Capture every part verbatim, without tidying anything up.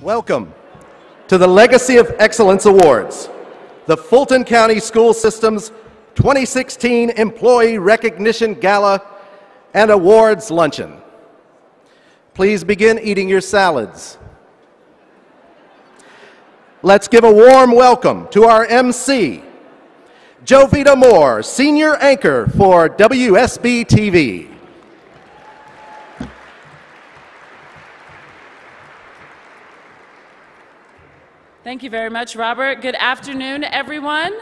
Welcome to the Legacy of Excellence Awards, the Fulton County School System's twenty sixteen Employee Recognition Gala and Awards Luncheon. Please begin eating your salads. Let's give a warm welcome to our M C, Jovita Moore, Senior Anchor for W S B T V. Thank you very much, Robert. Good afternoon, everyone.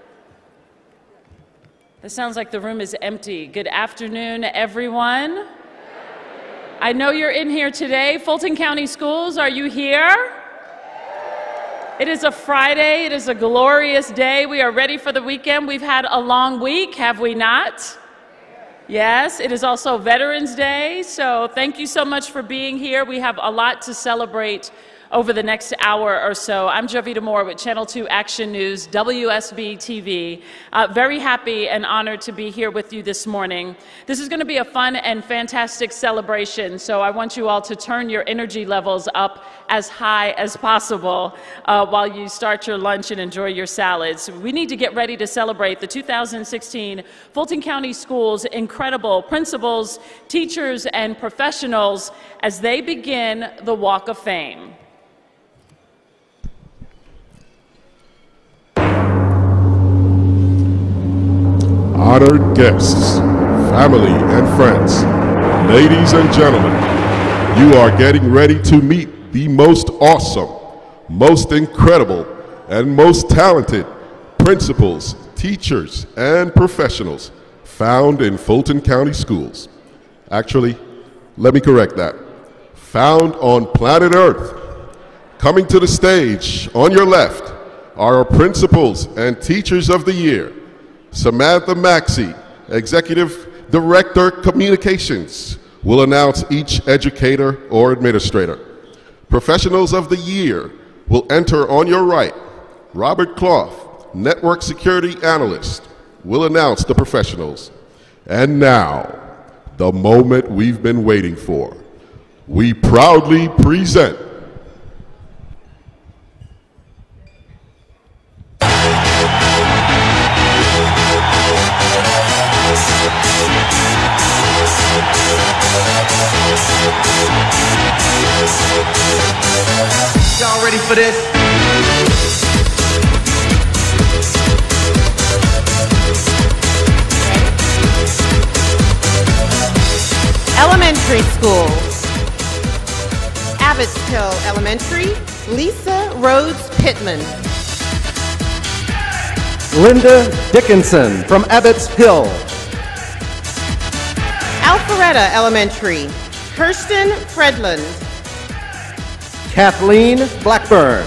This sounds like the room is empty. Good afternoon, everyone. I know you're in here today. Fulton County Schools, are you here? It is a Friday. It is a glorious day. We are ready for the weekend. We've had a long week, have we not? Yes, it is also Veterans Day, so thank you so much for being here. We have a lot to celebrate over the next hour or so. I'm Jovita Moore with Channel two Action News, W S B T V. Uh, very happy and honored to be here with you this morning. This is going to be a fun and fantastic celebration, so I want you all to turn your energy levels up as high as possible uh, while you start your lunch and enjoy your salads. We need to get ready to celebrate the two thousand sixteen Fulton County Schools' incredible principals, teachers, and professionals as they begin the Walk of Fame. Honored guests, family and friends, ladies and gentlemen, you are getting ready to meet the most awesome, most incredible, and most talented principals, teachers, and professionals found in Fulton County Schools. Actually, let me correct that. Found on planet Earth. Coming to the stage on your left are our principals and teachers of the year. Samantha Maxey, Executive Director Communications, will announce each educator or administrator. Professionals of the Year will enter on your right. Robert Clough, Network Security Analyst, will announce the professionals. And now, the moment we've been waiting for. We proudly present Y'all ready for this? Elementary school. Abbott's Hill Elementary, Lisa Rhodes Pittman. Linda Dickinson from Abbott's Hill. Alpharetta Elementary, Kirsten Fredland. Kathleen Blackburn.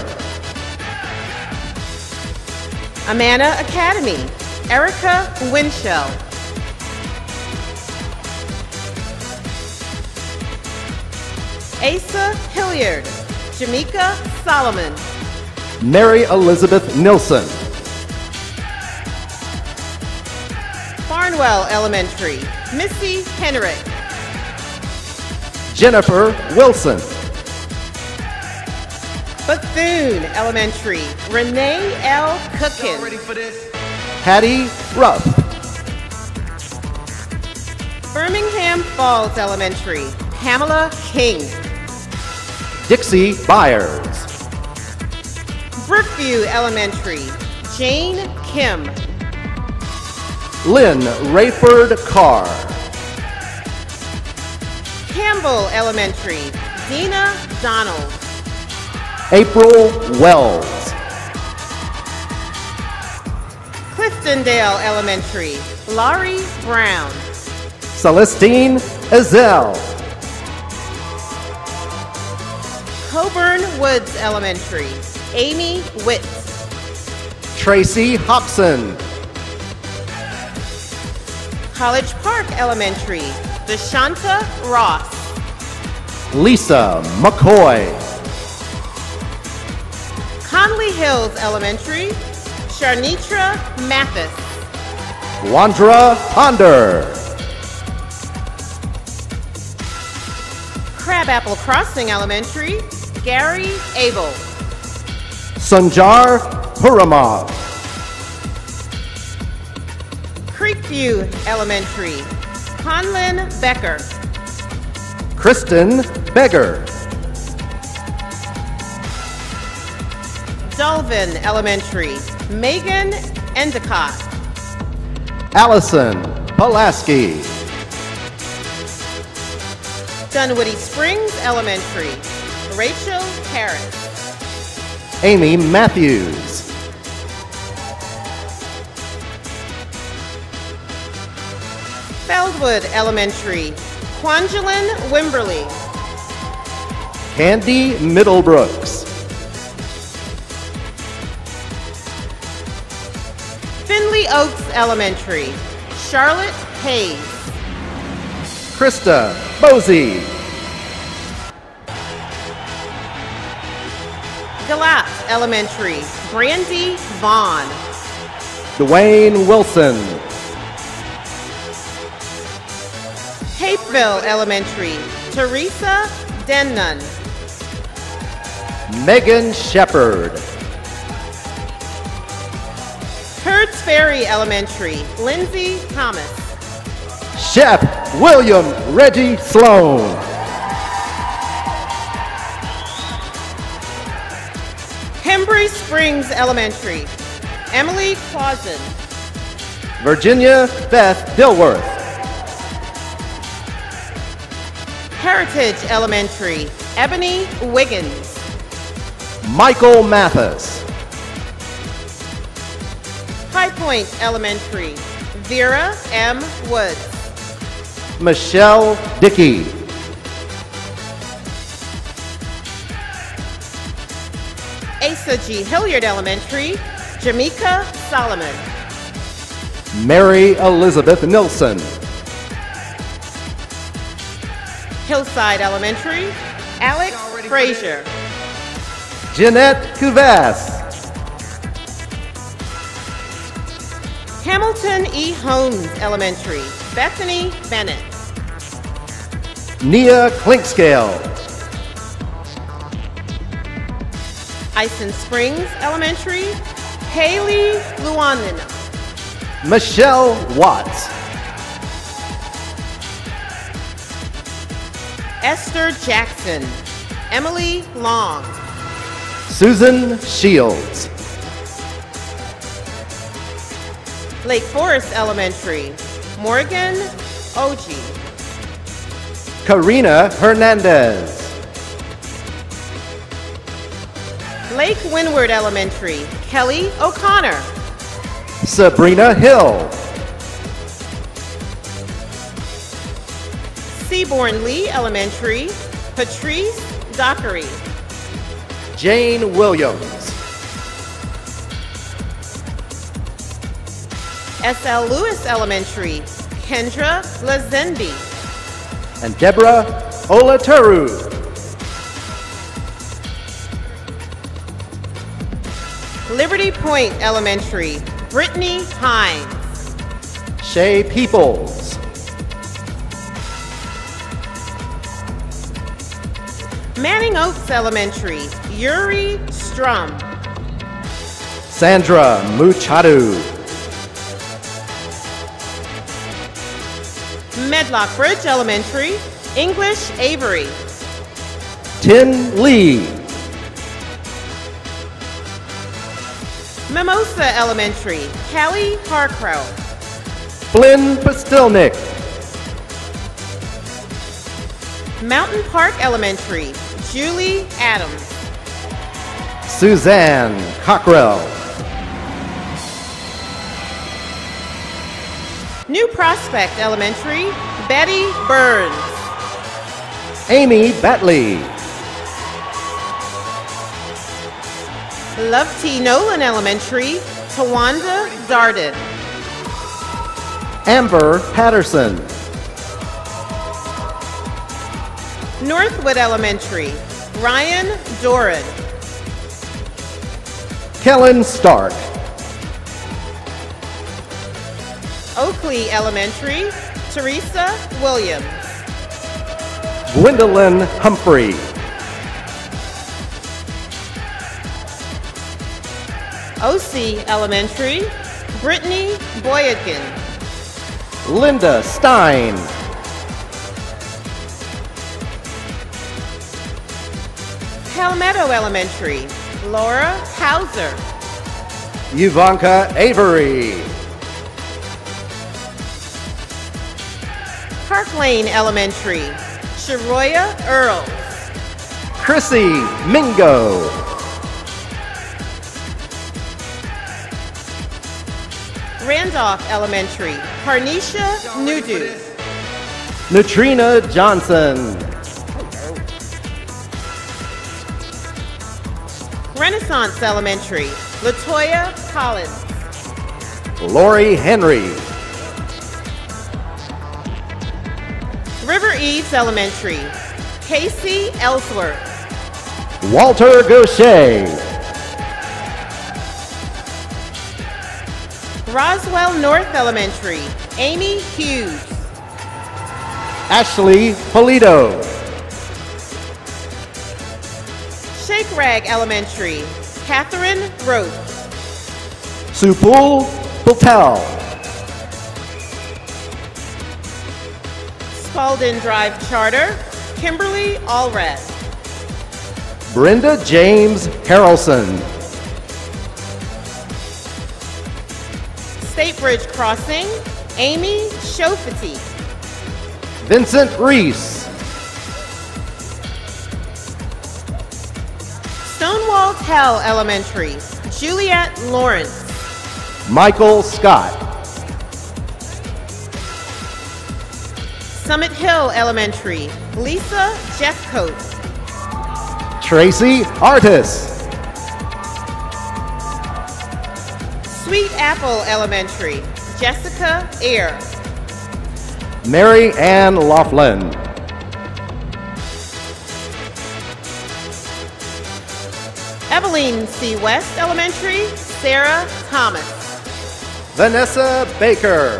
Amana Academy, Erica Winchell. Asa Hilliard, Jamaica Solomon. Mary Elizabeth Nilsson. Barnwell Elementary, Missy Henrik. Jennifer Wilson. Bethune Elementary, Renee L. Cookin. Y'all ready for this? Hattie Ruff. Birmingham Falls Elementary, Pamela King. Dixie Byers. Brookview Elementary, Jane Kim. Lynn Rayford Carr. Campbell Elementary, Dina Donald. April Wells. Cliftondale Elementary, Laurie Brown. Celestine Ezell. Coburn Woods Elementary, Amy Witt. Tracy Hobson. College Park Elementary, Deshanta Ross. Lisa McCoy. Conley Hills Elementary, Sharnitra Mathis. Wandra Ponder. Crabapple Crossing Elementary, Gary Abel. Sanjar Puramov. Creekview Elementary, Conlin Becker. Kristen Beggar. Dulvin Elementary, Megan Endicott. Allison Pulaski. Dunwoody Springs Elementary, Rachel Harris. Amy Matthews. Feldwood Elementary, Quangelin Wimberly. Candy Middlebrooks. Finley Oaks Elementary, Charlotte Hayes. Krista Bosey. Galat Elementary, Brandy Vaughn. Dwayne Wilson. Hapeville Elementary, Teresa Dennon. Megan Shepard. Herds Ferry Elementary, Lindsay Thomas. Chef William Reggie Sloan. Hembry Springs Elementary, Emily Clausen. Virginia Beth Dilworth. Heritage Elementary, Ebony Wiggins. Michael Mathis. High Point Elementary, Vera M. Woods. Michelle Dickey. Asa G. Hilliard Elementary, Jamaica Solomon. Mary Elizabeth Nilsson. Hillside Elementary, Alex Frazier. Jeanette Cuvas. Hamilton E. Holmes Elementary, Bethany Bennett. Nia Clinkscale. Ison Springs Elementary, Haley Luanin. Michelle Watts. Esther Jackson, Emily Long. Susan Shields. Lake Forest Elementary, Morgan Oji. Karina Hernandez. Lake Windward Elementary, Kelly O'Connor. Sabrina Hill. Seaborn Lee Elementary, Patrice Dockery. Jane Williams. S L Lewis Elementary, Kendra Lazenby. And Deborah Olaturu. Liberty Point Elementary, Brittany Hines. Shay Peoples. Manning Oaks Elementary, Yuri Strum. Sandra Muchadu. Medlock Bridge Elementary, English Avery. Tin Lee. Mimosa Elementary, Callie Harcrow. Flynn Postilnick. Mountain Park Elementary, Julie Adams. Suzanne Cockrell. New Prospect Elementary, Betty Burns. Amy Batley. Love T. Nolan Elementary, Tawanda Darden. Amber Patterson. Northwood Elementary, Ryan Doran. Kellen Stark. Oakley Elementary, Teresa Williams. Gwendolyn Humphrey. O C Elementary, Brittany Boyadkin. Linda Stein. Palmetto Elementary, Laura Hauser. Ivanka Avery. Park Lane Elementary, Sharoya Earl. Chrissy Mingo. Randolph Elementary, Parnisha Nudu. Neutrina Johnson. Renaissance Elementary, Latoya Collins. Lori Henry. River Eves Elementary, Casey Ellsworth. Walter Gaucher. Roswell North Elementary, Amy Hughes. Ashley Polito. Shake Rag Elementary, Catherine Roach. Supul Patel. Spalding Drive Charter, Kimberly Allred. Brenda James Harrelson. State Bridge Crossing, Amy Shofati. Vincent Reese. Stonewall Tell Elementary, Juliet Lawrence. Michael Scott. Summit Hill Elementary, Lisa Jeffcoat. Tracy Artis. Sweet Apple Elementary, Jessica Eyre. Mary Ann Laughlin. Eveline C. West Elementary, Sarah Thomas. Vanessa Baker.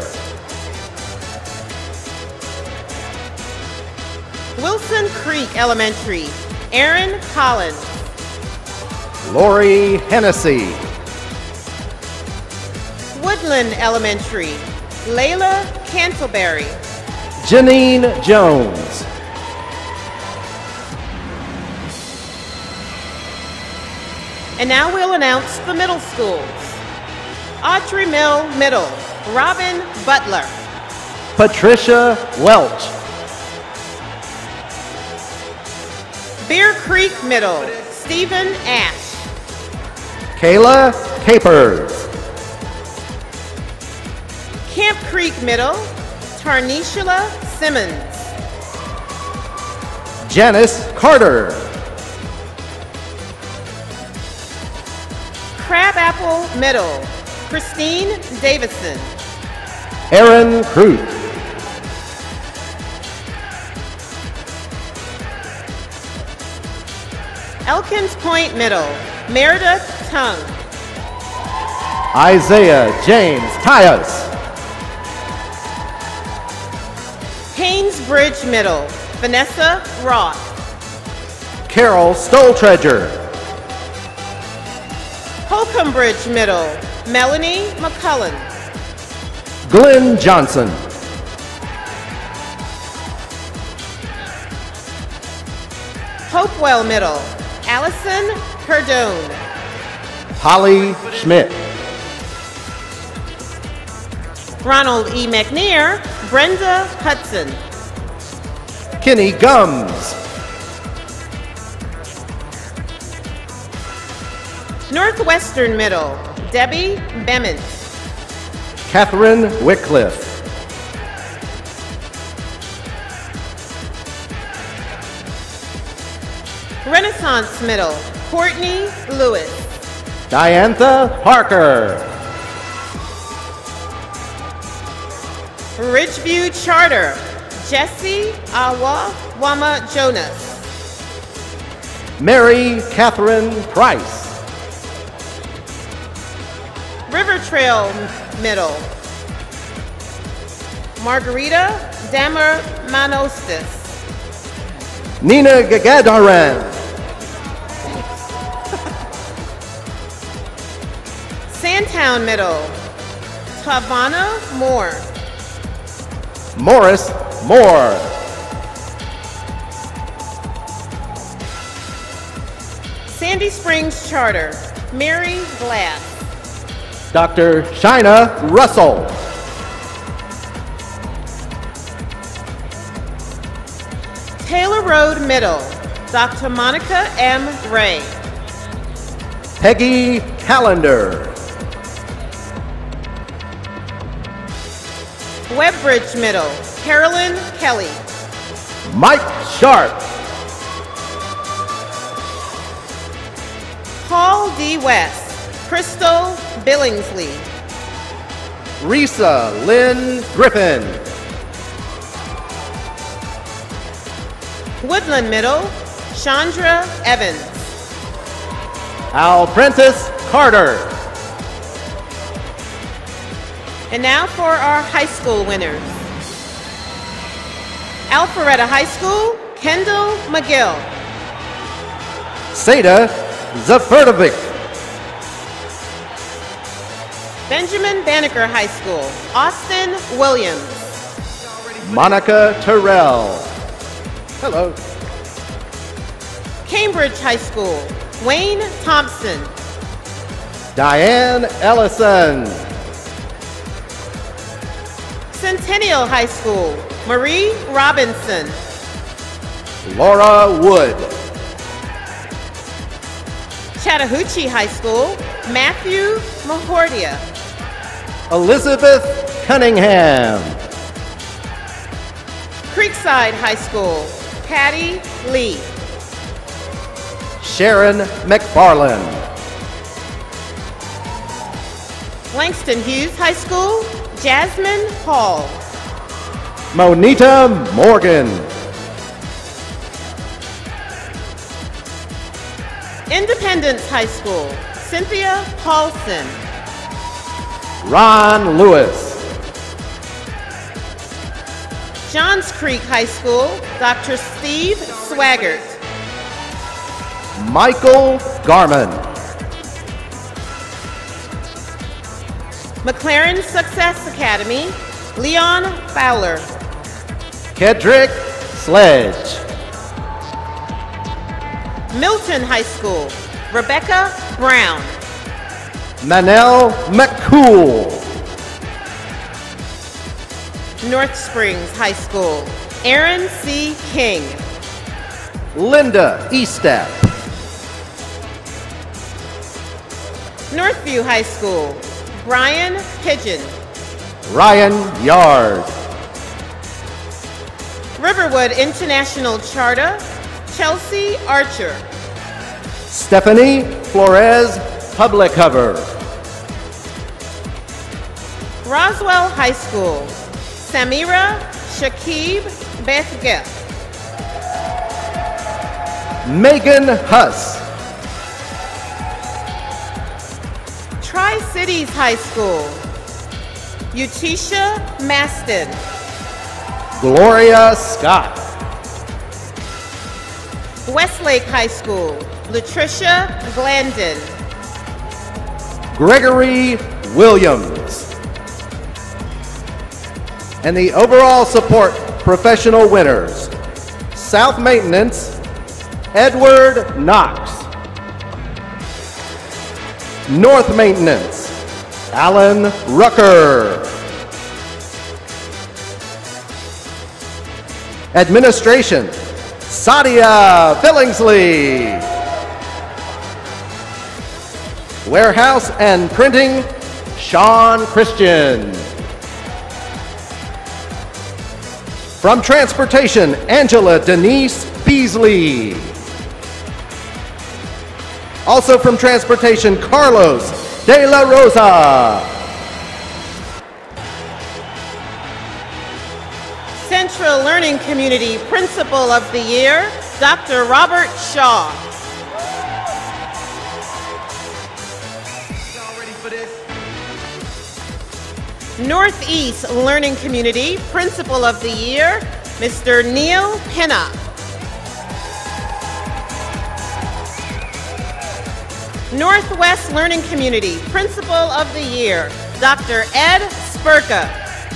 Wilson Creek Elementary, Aaron Collins. Lori Hennessy. Woodland Elementary, Layla Cantleberry. Janine Jones. And now we'll announce the middle schools. Audrey Mill Middle, Robin Butler. Patricia Welch. Bear Creek Middle, Stephen Ash. Kayla Capers. Camp Creek Middle, Tarnishula Simmons. Janice Carter. Crabapple Middle, Christine Davison. Aaron Crute. Elkins Point Middle, Meredith Tung. Isaiah James Tyus. Haynes Bridge Middle, Vanessa Roth. Carol Stoltredger. Holcomb Bridge Middle, Melanie McCullen. Glenn Johnson. Hopewell Middle, Allison Perdone. Holly Schmidt. Ronald E. McNair, Brenda Hudson. Kenny Gums. Northwestern Middle, Debbie Bemmons. Catherine Wycliffe. Renaissance Middle, Courtney Lewis. Diantha Parker. Ridgeview Charter, Jesse Awa Wama Jonas. Mary Catherine Price. River Trail Middle, Margarita Damer Manostis. Nina Gagarin. Mantown Middle, Tavana Moore. Morris Moore. Sandy Springs Charter, Mary Glass. Doctor Shina Russell. Taylor Road Middle, Doctor Monica M. Ray. Peggy Callender. Webbridge Middle, Carolyn Kelly. Mike Sharp. Paul D. West, Crystal Billingsley. Risa Lynn Griffin. Woodland Middle, Chandra Evans. Alprentice Carter. And now for our high school winners. Alpharetta High School, Kendall McGill. Seda Zaferdovic. Benjamin Banneker High School, Austin Williams. Monica Terrell. Hello. Cambridge High School, Wayne Thompson. Diane Ellison. Centennial High School, Marie Robinson. Laura Wood. Chattahoochee High School, Matthew Mahordia. Elizabeth Cunningham. Creekside High School, Patty Lee. Sharon McFarland. Langston Hughes High School, Jasmine Hall. Monita Morgan. Independence High School, Cynthia Paulson. Ron Lewis. Johns Creek High School, Doctor Steve Swaggart. Michael Garman. McLaren Success Academy, Leon Fowler. Kedrick Sledge. Milton High School, Rebecca Brown. Manel McCool. North Springs High School, Aaron C. King. Linda Estep. Northview High School, Brian Pigeon. Ryan Yard. Riverwood International Charter, Chelsea Archer. Stephanie Flores Public Cover. Roswell High School, Samira Shakib Bethgeth. Megan Huss. Tri-Cities High School, Utisha Maston. Gloria Scott. Westlake High School, Latricia Glandon. Gregory Williams. And the overall support professional winners, South Maintenance, Edward Knox. North Maintenance, Alan Rucker. Administration, Sadia Billingsley. Warehouse and Printing, Sean Christian. From Transportation, Angela Denise Beasley. Also from Transportation, Carlos De La Rosa. Central Learning Community Principal of the Year, Doctor Robert Shaw. Y'all ready for this? Northeast Learning Community Principal of the Year, Mister Neil Pinnock. Northwest Learning Community Principal of the Year, Doctor Ed Spurka.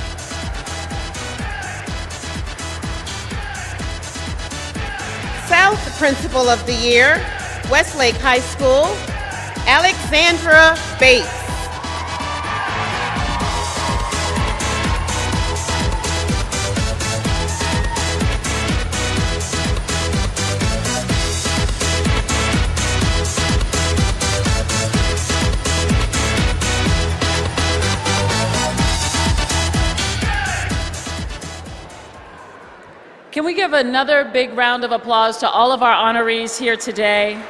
South Principal of the Year, Westlake High School, Alexandra Bates. Can we give another big round of applause to all of our honorees here today?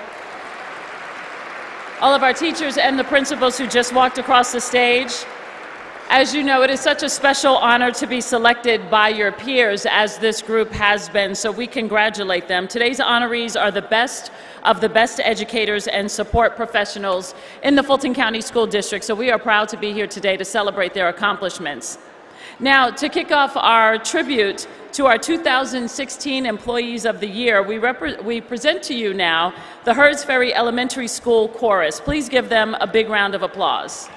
All of our teachers and the principals who just walked across the stage. As you know, it is such a special honor to be selected by your peers, as this group has been, so we congratulate them. Today's honorees are the best of the best educators and support professionals in the Fulton County School District, so we are proud to be here today to celebrate their accomplishments. Now, to kick off our tribute to our two thousand sixteen Employees of the Year, we, we present to you now the Herds Ferry Elementary School Chorus. Please give them a big round of applause.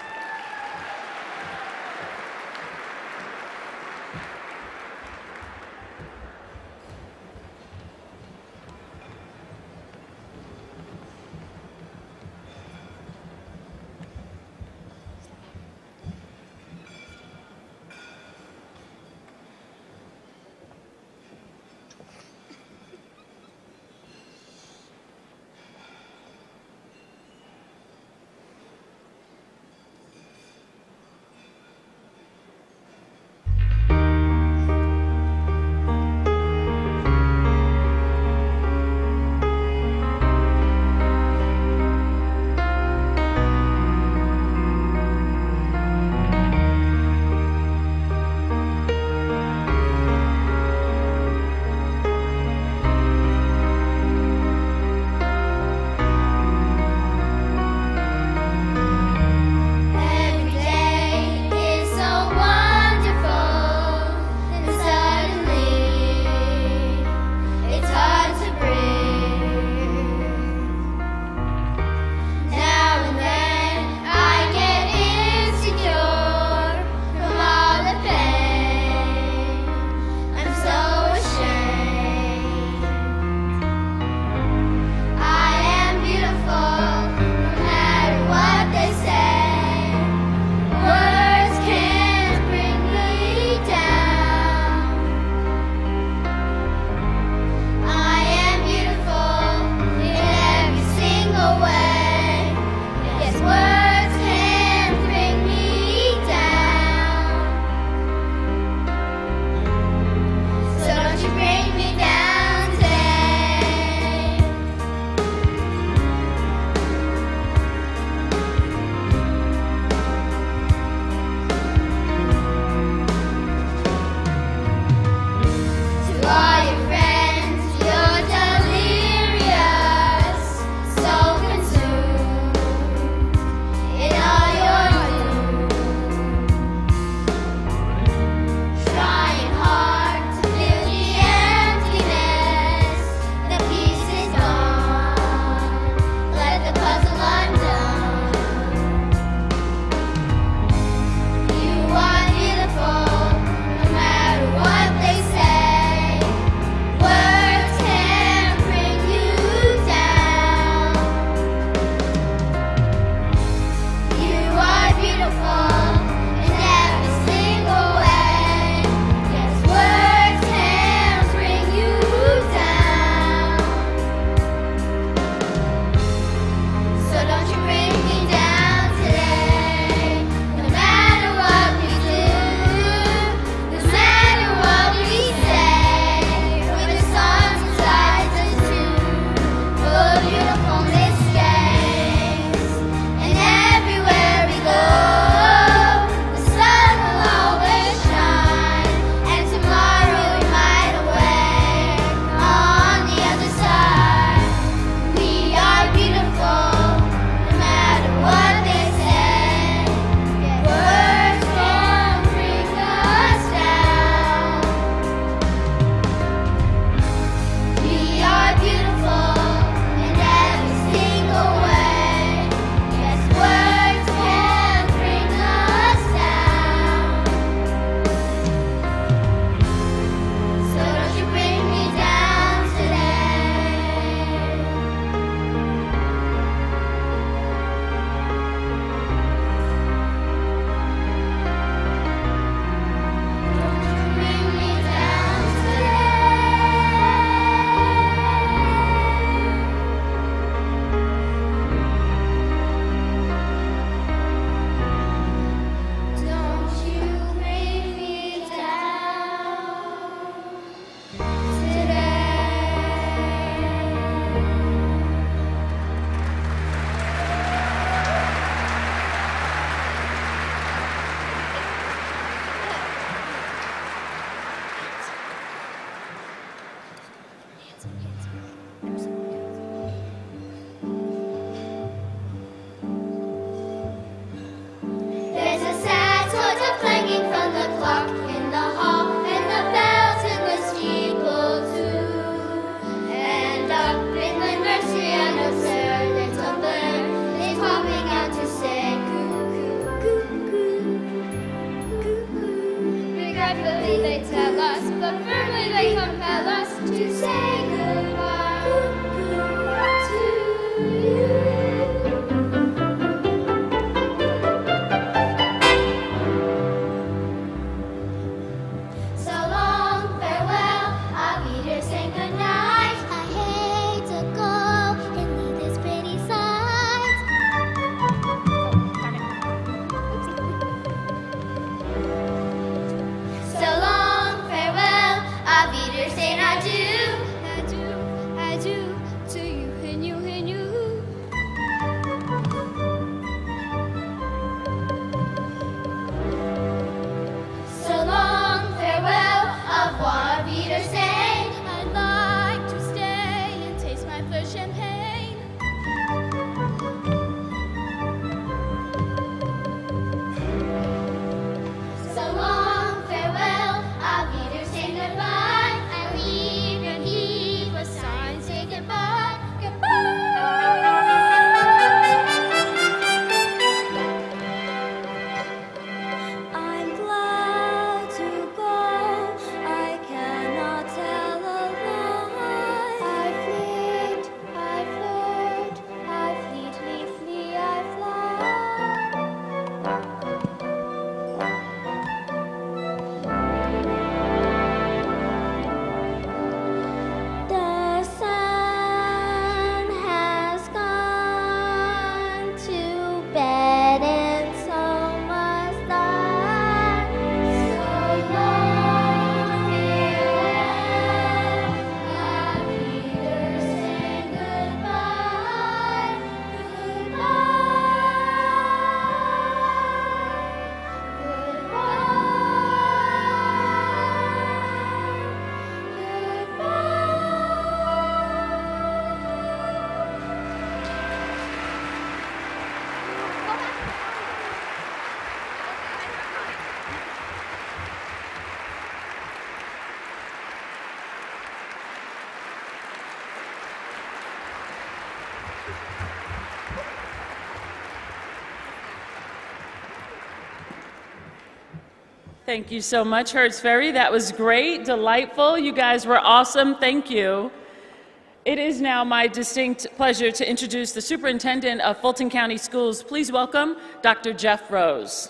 Thank you so much, Hertz Ferry. That was great, delightful. You guys were awesome. Thank you. It is now my distinct pleasure to introduce the Superintendent of Fulton County Schools. Please welcome Doctor Jeff Rose.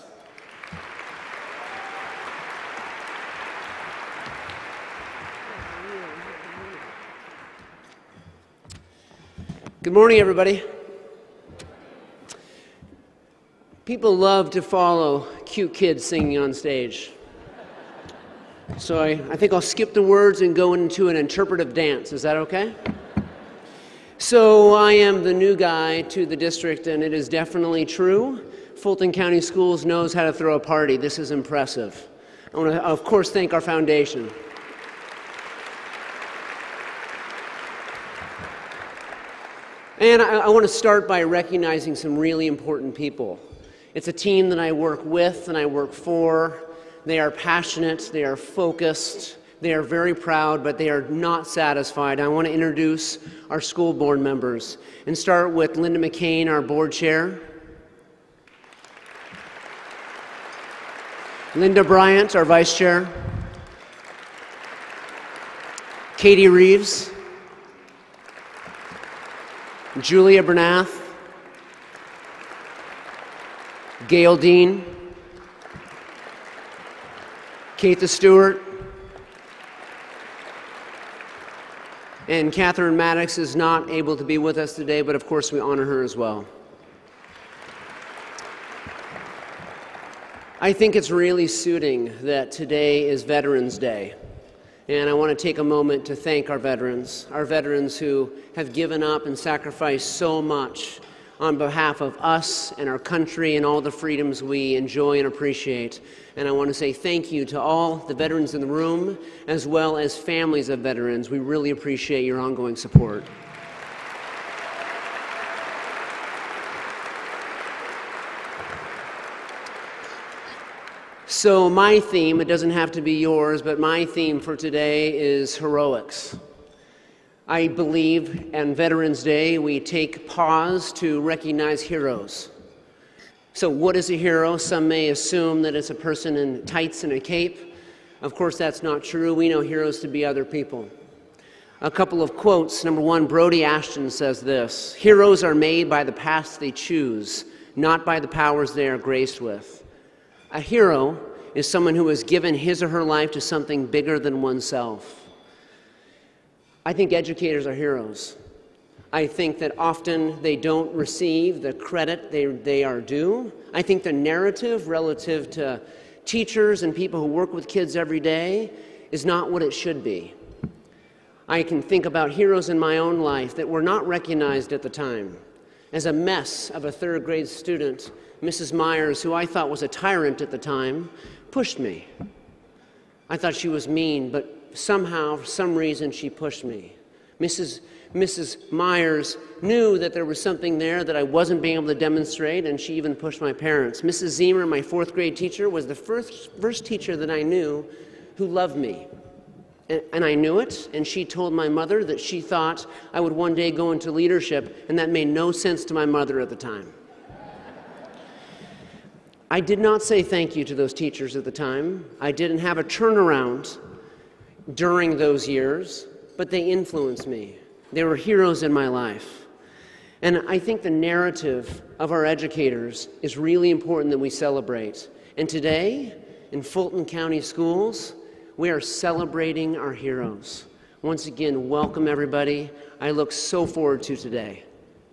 Good morning, everybody. People love to follow cute kids singing on stage. So I, I think I'll skip the words and go into an interpretive dance. Is that okay? So I am the new guy to the district, and it is definitely true. Fulton County Schools knows how to throw a party. This is impressive. I want to, of course, thank our foundation. And I, I want to start by recognizing some really important people. It's a team that I work with and I work for. They are passionate, they are focused, they are very proud, but they are not satisfied. I want to introduce our school board members and start with Linda McCain, our board chair. Linda Bryant, our vice chair. Katie Reeves. Julia Bernath. Gail Dean, Keitha Stewart, and Catherine Maddox is not able to be with us today, but of course we honor her as well. I think it's really suiting that today is Veterans Day, and I want to take a moment to thank our veterans, our veterans who have given up and sacrificed so much on behalf of us and our country and all the freedoms we enjoy and appreciate. And I want to say thank you to all the veterans in the room, as well as families of veterans. We really appreciate your ongoing support. So my theme, it doesn't have to be yours, but my theme for today is heroics. I believe on Veterans Day we take pause to recognize heroes. So what is a hero? Some may assume that it's a person in tights and a cape. Of course that's not true. We know heroes to be other people. A couple of quotes. Number one, Brody Ashton says this: "Heroes are made by the paths they choose, not by the powers they are graced with." A hero is someone who has given his or her life to something bigger than oneself. I think educators are heroes. I think that often they don't receive the credit they, they are due. I think the narrative relative to teachers and people who work with kids every day is not what it should be. I can think about heroes in my own life that were not recognized at the time. As a mess of a third grade student, Missus Myers, who I thought was a tyrant at the time, pushed me. I thought she was mean, but somehow, for some reason, she pushed me. Missus Missus Myers knew that there was something there that I wasn't being able to demonstrate, and she even pushed my parents. Missus Zemer, my fourth grade teacher, was the first, first teacher that I knew who loved me. And, and I knew it, and she told my mother that she thought I would one day go into leadership, and that made no sense to my mother at the time. I did not say thank you to those teachers at the time. I didn't have a turnaround during those years, but they influenced me. They were heroes in my life. And I think the narrative of our educators is really important that we celebrate. And today, in Fulton County Schools, we are celebrating our heroes. Once again, welcome everybody. I look so forward to today.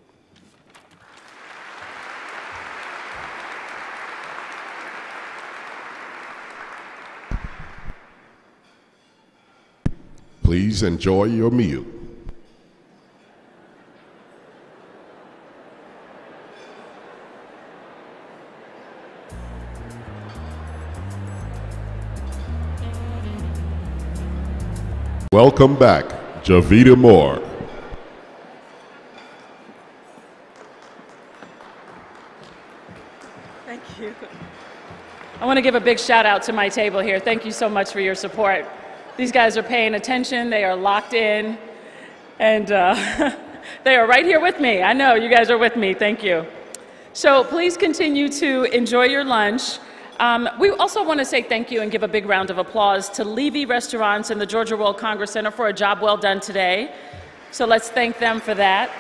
Please enjoy your meal. Welcome back, Javita Moore. Thank you. I want to give a big shout out to my table here. Thank you so much for your support. These guys are paying attention, they are locked in, and uh, they are right here with me. I know you guys are with me, thank you. So please continue to enjoy your lunch. Um, we also want to say thank you and give a big round of applause to Levy Restaurants and the Georgia World Congress Center for a job well done today. So let's thank them for that.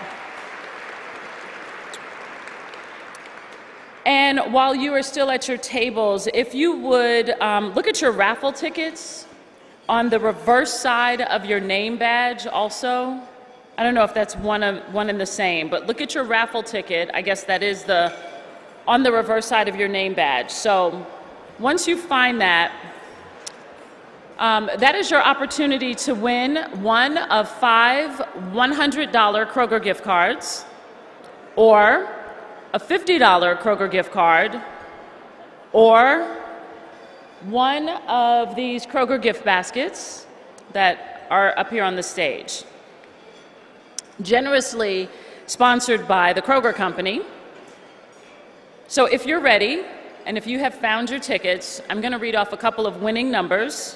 And while you are still at your tables, if you would um, look at your raffle tickets on the reverse side of your name badge also. I don't know if that's one, of, one and the same, but look at your raffle ticket. I guess that is the on the reverse side of your name badge. So once you find that, um, that is your opportunity to win one of five one hundred dollar Kroger gift cards or a fifty dollar Kroger gift card or one of these Kroger gift baskets that are up here on the stage. Generously sponsored by the Kroger Company. So if you're ready, and if you have found your tickets, I'm going to read off a couple of winning numbers.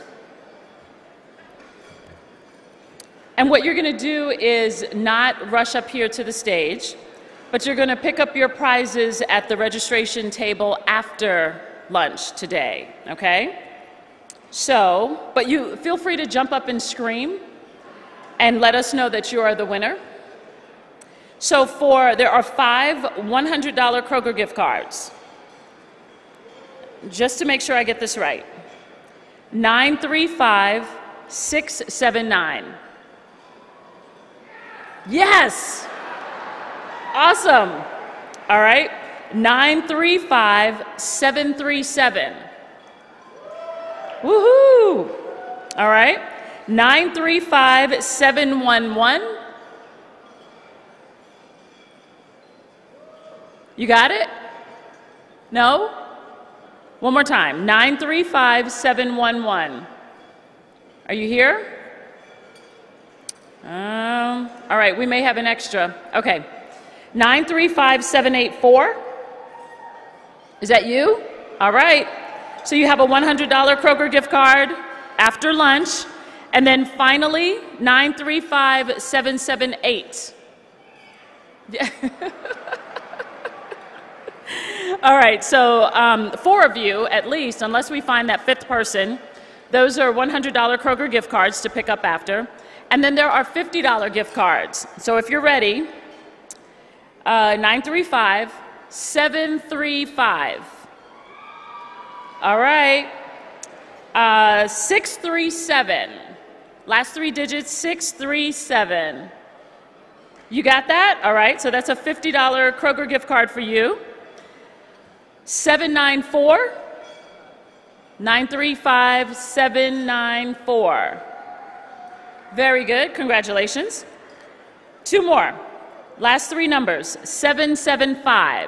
And what you're going to do is not rush up here to the stage, but you're going to pick up your prizes at the registration table after lunch today, okay? So, but you feel free to jump up and scream and let us know that you are the winner. So for, there are five one hundred dollar Kroger gift cards. Just to make sure I get this right. nine three five, six seven nine. Yes! Awesome. All right. nine three five, seven three seven. Woohoo! All right. nine three five, seven one one. You got it? No? One more time. nine three five, seven one one. Are you here? Um, all right, we may have an extra. Okay. nine three five, seven eight four. Is that you? All right. So you have a one hundred dollar Kroger gift card after lunch. And then finally, nine three five, seven seven eight. All right, so um, four of you at least, unless we find that fifth person, those are one hundred dollar Kroger gift cards to pick up after. And then there are fifty dollar gift cards. So if you're ready, uh, nine three five, seven three five. All right, uh, six three seven. Last three digits, six three seven. You got that? All right, so that's a fifty dollar Kroger gift card for you. seven nine four, nine three five, seven nine four. Very good, congratulations. Two more. Last three numbers, seven seven five.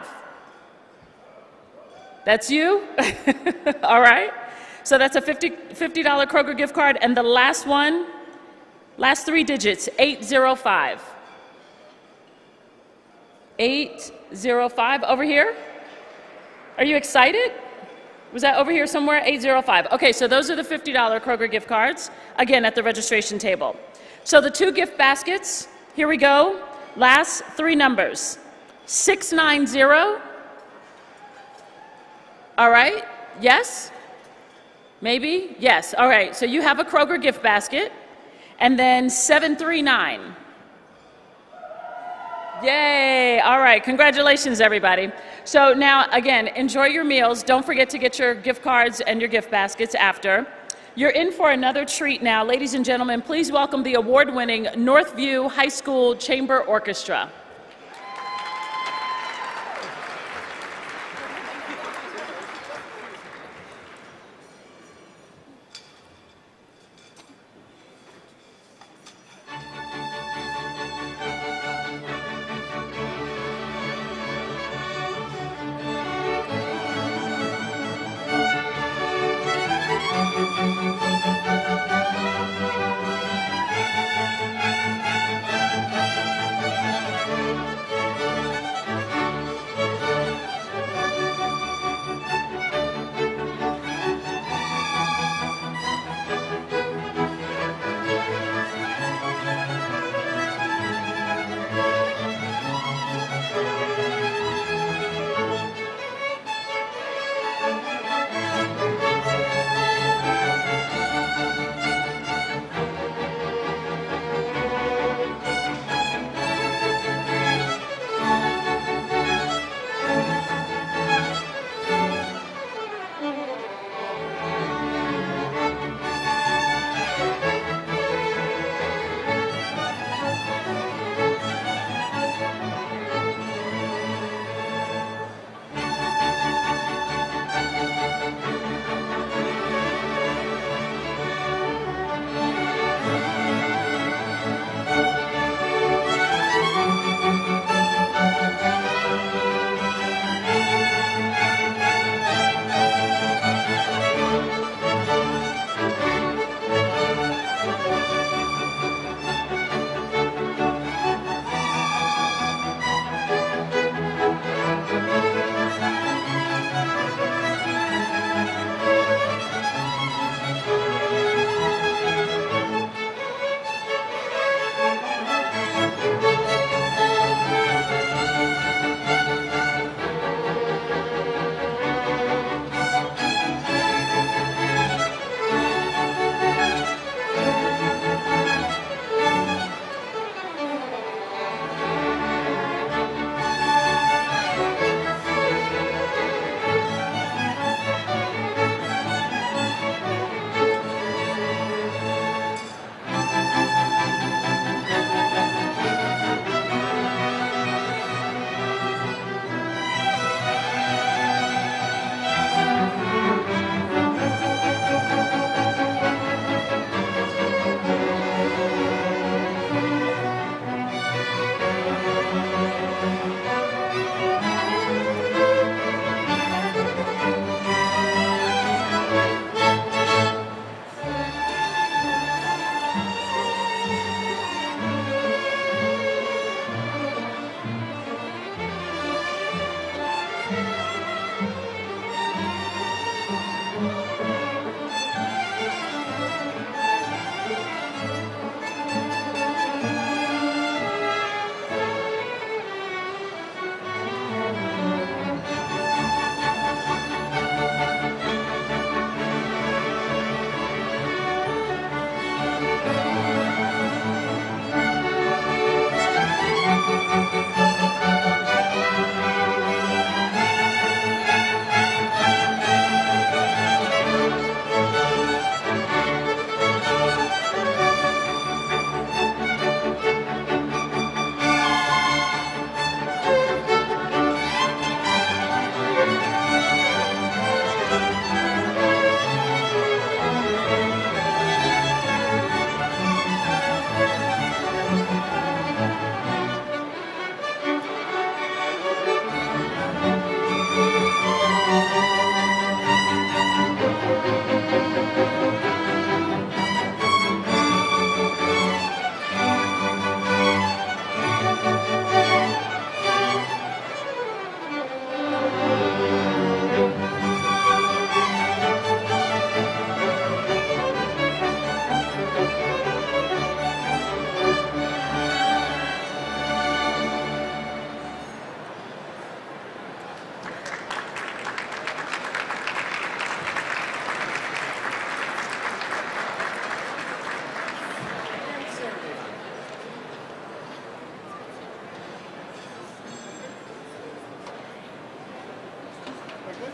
That's you? All right. So that's a fifty dollar Kroger gift card. And the last one, last three digits, eight zero five. eight zero five, over here? Are you excited? Was that over here somewhere? eight zero five. Okay, so those are the fifty dollar Kroger gift cards, again, at the registration table. So the two gift baskets, here we go. Last three numbers, six nine zero. All right, yes? Maybe? Yes, all right. So you have a Kroger gift basket, and then seven three nine. Yay, all right, congratulations everybody. So now, again, enjoy your meals. Don't forget to get your gift cards and your gift baskets after. You're in for another treat now. Ladies and gentlemen, please welcome the award-winning Northview High School Chamber Orchestra.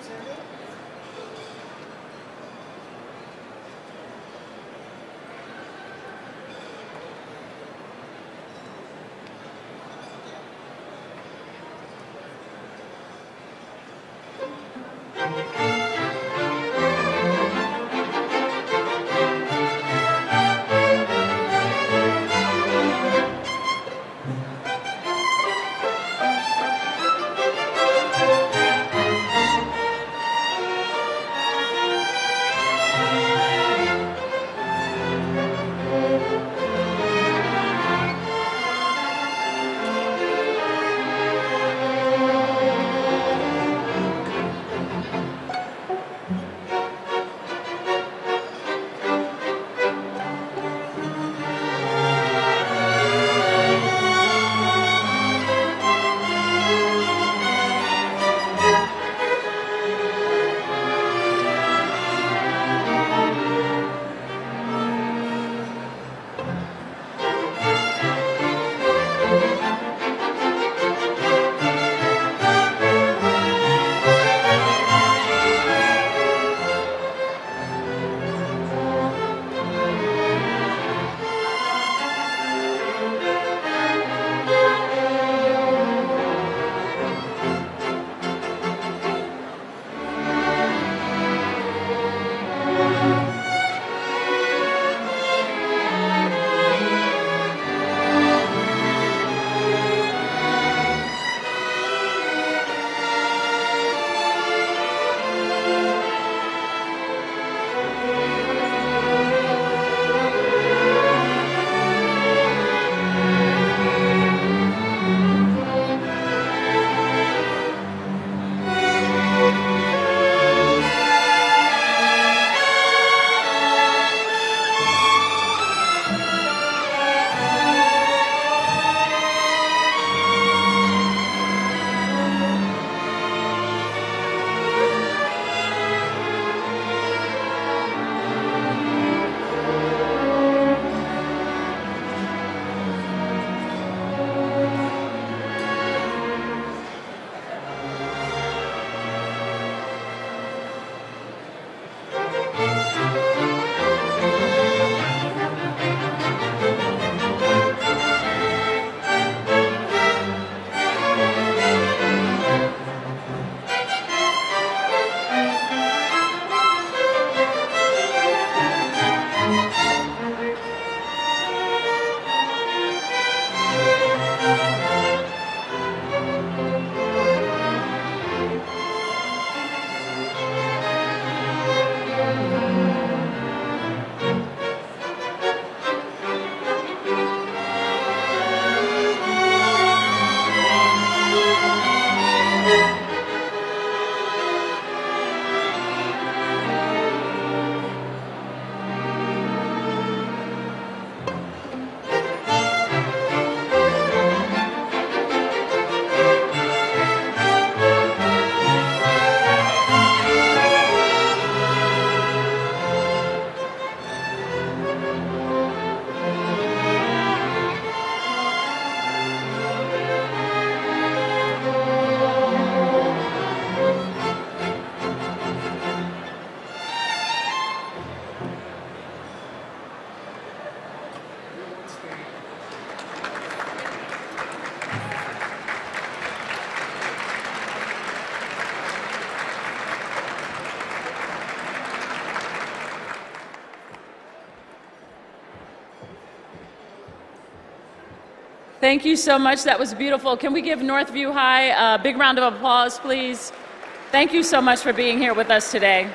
Thank you so much. That was beautiful. Can we give Northview High a big round of applause, please? Thank you so much for being here with us today.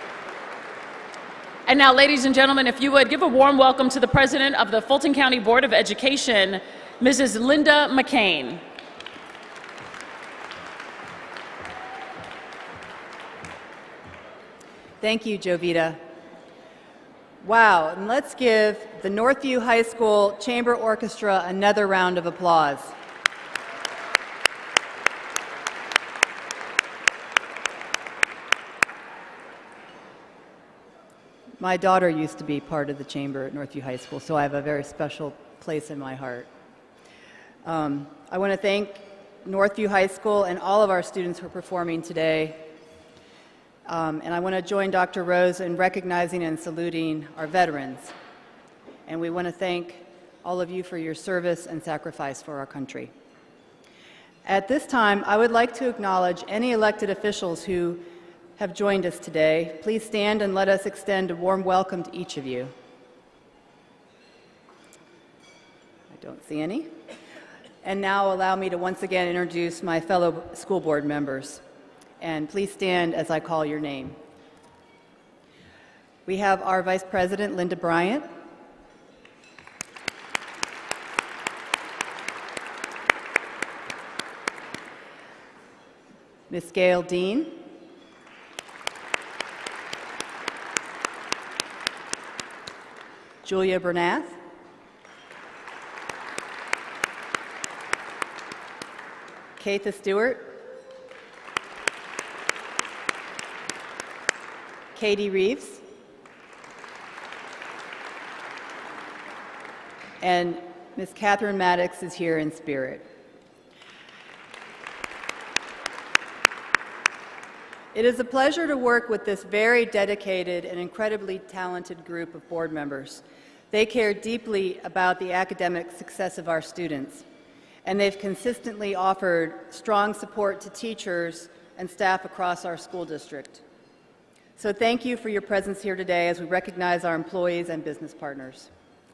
And now, ladies and gentlemen, if you would give a warm welcome to the President of the Fulton County Board of Education, Missus Linda McCain. Thank you, Jovita. Wow, and let's give the Northview High School Chamber Orchestra another round of applause. My daughter used to be part of the chamber at Northview High School, so I have a very special place in my heart. Um, I want to thank Northview High School and all of our students who are performing today. Um, and I want to join Doctor Rose in recognizing and saluting our veterans. And we want to thank all of you for your service and sacrifice for our country. At this time, I would like to acknowledge any elected officials who have joined us today. Please stand and let us extend a warm welcome to each of you. I don't see any. And now allow me to once again introduce my fellow school board members. And please stand as I call your name. We have our Vice President, Linda Bryant. Miz Gail Dean. Julia Bernath. Keitha Stewart. Katie Reeves. And Miz Catherine Maddox is here in spirit. It is a pleasure to work with this very dedicated and incredibly talented group of board members. They care deeply about the academic success of our students, and they've consistently offered strong support to teachers and staff across our school district. So thank you for your presence here today as we recognize our employees and business partners.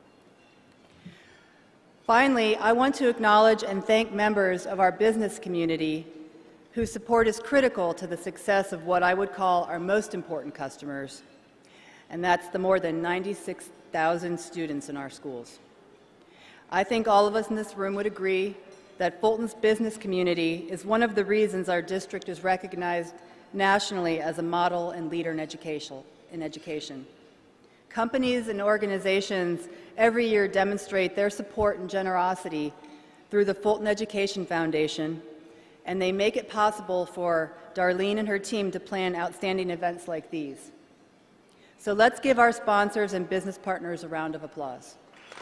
Finally, I want to acknowledge and thank members of our business community whose support is critical to the success of what I would call our most important customers, and that's the more than ninety-six thousand students in our schools. I think all of us in this room would agree that Fulton's business community is one of the reasons our district is recognized nationally as a model and leader in education. In education. Companies and organizations every year demonstrate their support and generosity through the Fulton Education Foundation, and they make it possible for Darlene and her team to plan outstanding events like these. So let's give our sponsors and business partners a round of applause.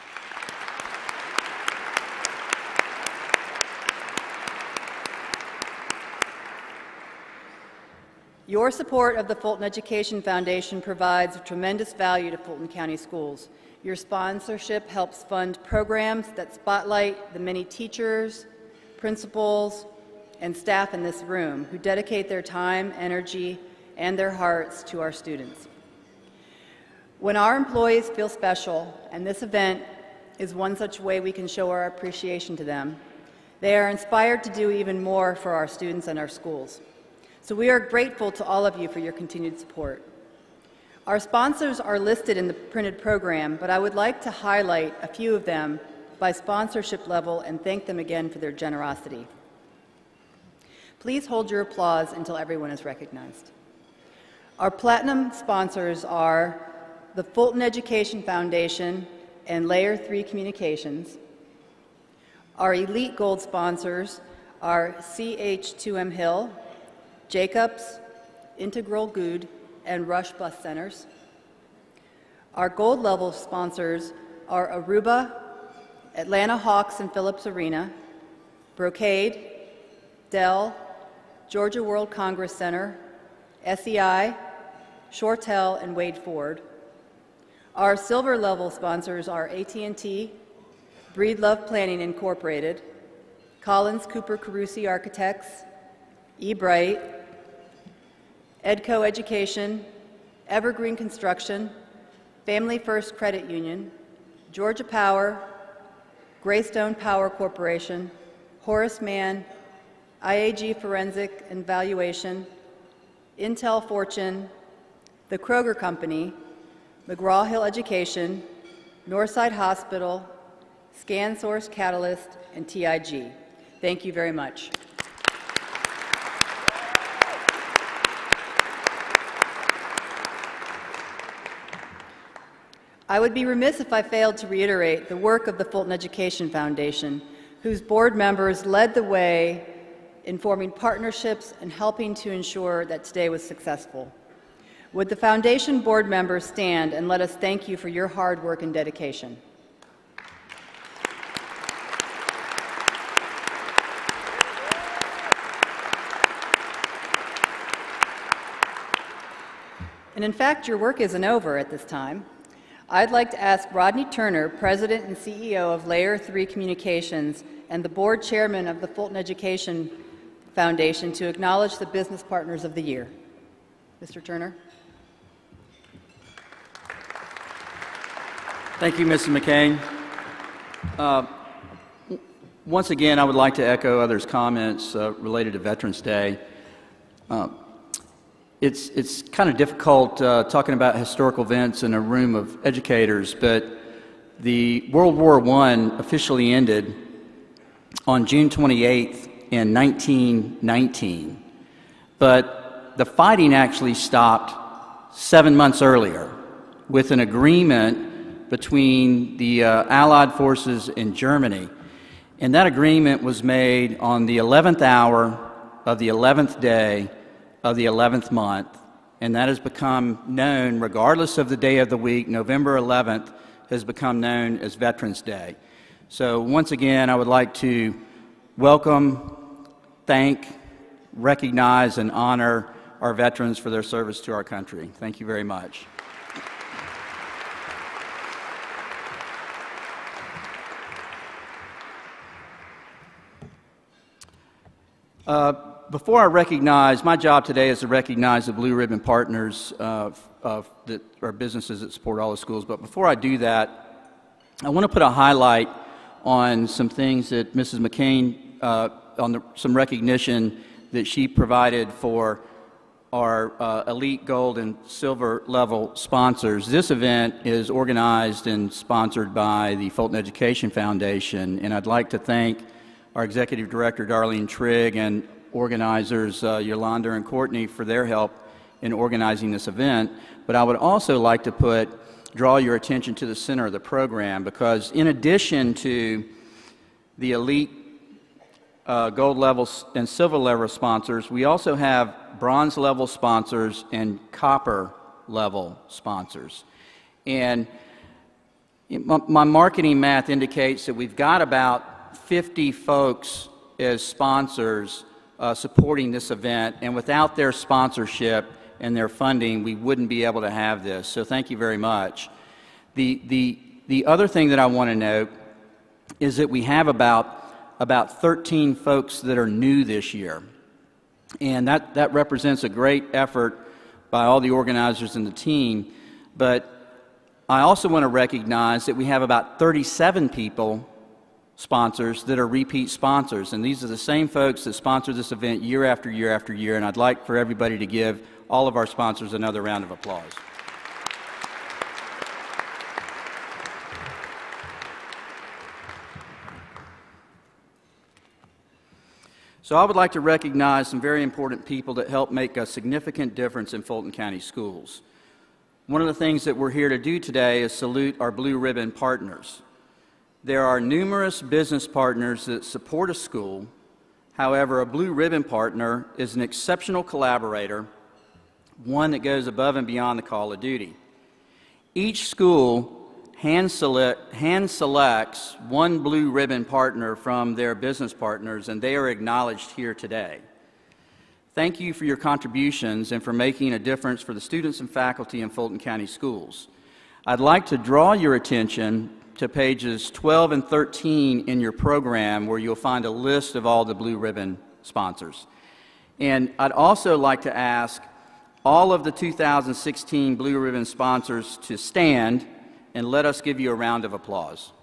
Your support of the Fulton Education Foundation provides tremendous value to Fulton County Schools. Your sponsorship helps fund programs that spotlight the many teachers, principals, and staff in this room who dedicate their time, energy, and their hearts to our students. When our employees feel special, and this event is one such way we can show our appreciation to them, they are inspired to do even more for our students and our schools. So we are grateful to all of you for your continued support. Our sponsors are listed in the printed program, but I would like to highlight a few of them by sponsorship level and thank them again for their generosity. Please hold your applause until everyone is recognized. Our platinum sponsors are the Fulton Education Foundation and Layer three Communications. Our elite gold sponsors are C H two M Hill, Jacobs, Integral Good, and Rush Bus Centers. Our gold level sponsors are Aruba, Atlanta Hawks and Phillips Arena, Brocade, Dell, Georgia World Congress Center, S E I, Shortell, and Wade Ford. Our silver level sponsors are A T and T, Breedlove Planning Incorporated, Collins Cooper Carusi Architects, eBright, Edco Education, Evergreen Construction, Family First Credit Union, Georgia Power, Greystone Power Corporation, Horace Mann, I A G Forensic and Valuation, Intel Fortune, the Kroger Company, McGraw-Hill Education, Northside Hospital, ScanSource Catalyst, and T I G. Thank you very much. I would be remiss if I failed to reiterate the work of the Fulton Education Foundation, whose board members led the way in forming partnerships and helping to ensure that today was successful. Would the Foundation board members stand and let us thank you for your hard work and dedication. And in fact, your work isn't over at this time. I'd like to ask Rodney Turner, President and C E O of Layer three Communications and the Board Chairman of the Fulton Education Foundation, to acknowledge the Business Partners of the Year. Mister Turner. Thank you, Missus McCain. Uh, once again, I would like to echo others' comments uh, related to Veterans Day. Uh, it's it's kind of difficult uh, talking about historical events in a room of educators, but the World War One officially ended on June twenty-eighth in nineteen nineteen, but the fighting actually stopped seven months earlier with an agreement between the uh, Allied forces in Germany, and that agreement was made on the eleventh hour of the eleventh day of the eleventh month, and that has become known, regardless of the day of the week, November eleventh has become known as Veterans Day. So once again, I would like to welcome, thank, recognize, and honor our veterans for their service to our country. Thank you very much. Uh, before I recognize, my job today is to recognize the Blue Ribbon Partners uh, of that are businesses that support all the schools. But before I do that, I want to put a highlight on some things that Missus McCain, uh, on the, some recognition that she provided for our uh, elite gold and silver level sponsors. This event is organized and sponsored by the Fulton Education Foundation, and I'd like to thank our Executive Director, Darlene Trigg, and organizers, uh, Yolanda and Courtney, for their help in organizing this event. But I would also like to put, draw your attention to the center of the program, because in addition to the elite uh, gold level and silver level sponsors, we also have bronze level sponsors and copper level sponsors. And my, my marketing math indicates that we've got about fifty folks as sponsors uh, supporting this event, and without their sponsorship and their funding, we wouldn't be able to have this. So thank you very much. The, the, the other thing that I want to note is that we have about, about thirteen folks that are new this year. And that, that represents a great effort by all the organizers and the team. But I also want to recognize that we have about thirty-seven people, sponsors, that are repeat sponsors. And these are the same folks that sponsor this event year after year after year. And I'd like for everybody to give all of our sponsors another round of applause. So I would like to recognize some very important people that help make a significant difference in Fulton County schools. One of the things that we're here to do today is salute our Blue Ribbon Partners. There are numerous business partners that support a school. However, a Blue Ribbon Partner is an exceptional collaborator, one that goes above and beyond the call of duty. Each school hand, select, hand selects one Blue Ribbon Partner from their business partners, and they are acknowledged here today. Thank you for your contributions and for making a difference for the students and faculty in Fulton County schools. I'd like to draw your attention to pages twelve and thirteen in your program, where you'll find a list of all the Blue Ribbon sponsors. And I'd also like to ask all of the two thousand sixteen Blue Ribbon sponsors to stand and let us give you a round of applause.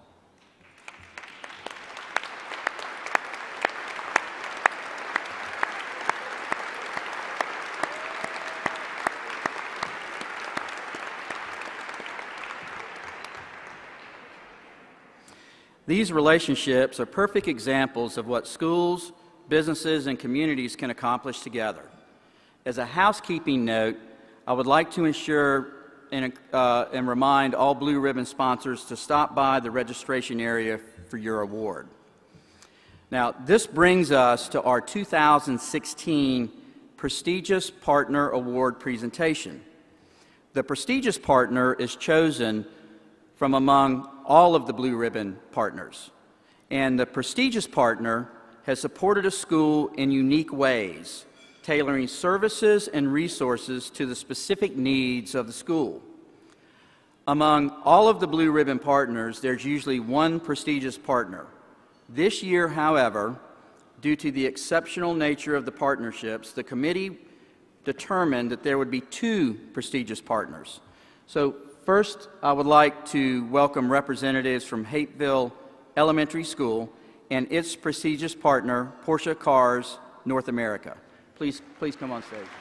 These relationships are perfect examples of what schools, businesses, and communities can accomplish together. As a housekeeping note, I would like to ensure and, uh, and remind all Blue Ribbon sponsors to stop by the registration area for your award. Now, this brings us to our two thousand sixteen Prestigious Partner Award presentation. The Prestigious Partner is chosen from among all of the Blue Ribbon partners. And the Prestigious Partner has supported a school in unique ways, tailoring services and resources to the specific needs of the school. Among all of the Blue Ribbon partners, there's usually one prestigious partner. This year, however, due to the exceptional nature of the partnerships, the committee determined that there would be two prestigious partners. So first, I would like to welcome representatives from Hapeville Elementary School and its prestigious partner, Porsche Cars North America. Please, please come on stage.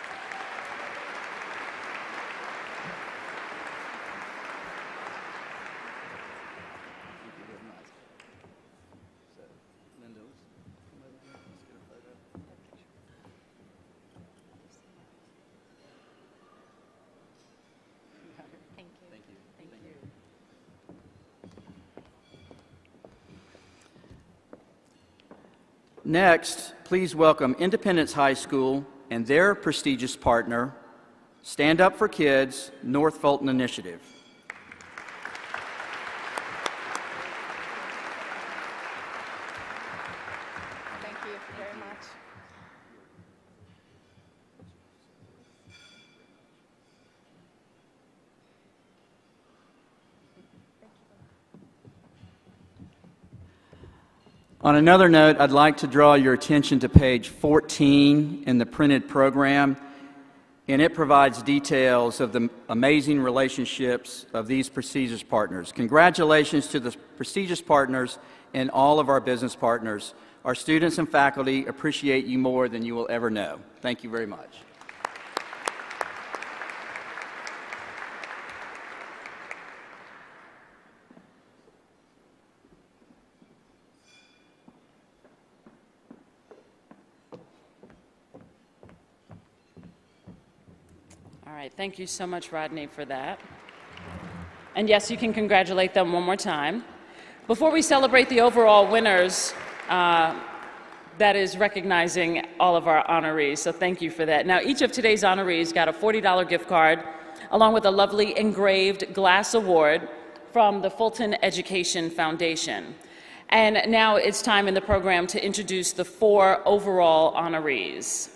Next, please welcome Independence High School and their prestigious partner, Stand Up for Kids, North Fulton Initiative. Thank you very much. On another note, I'd like to draw your attention to page fourteen in the printed program, and it provides details of the amazing relationships of these prestigious partners. Congratulations to the prestigious partners and all of our business partners. Our students and faculty appreciate you more than you will ever know. Thank you very much. All right, thank you so much, Rodney, for that. And yes, you can congratulate them one more time. Before we celebrate the overall winners, uh, that is recognizing all of our honorees, so thank you for that. Now, each of today's honorees got a forty dollar gift card, along with a lovely engraved glass award from the Fulton Education Foundation. And now it's time in the program to introduce the four overall honorees.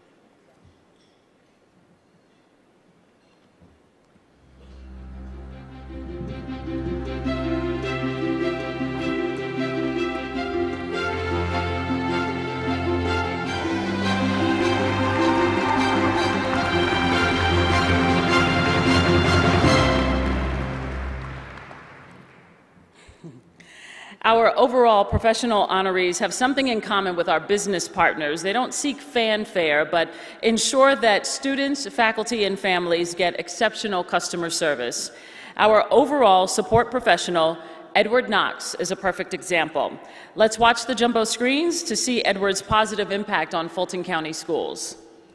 Our overall professional honorees have something in common with our business partners. They don't seek fanfare, but ensure that students, faculty, and families get exceptional customer service. Our overall support professional, Edward Knox, is a perfect example. Let's watch the jumbo screens to see Edward's positive impact on Fulton County schools.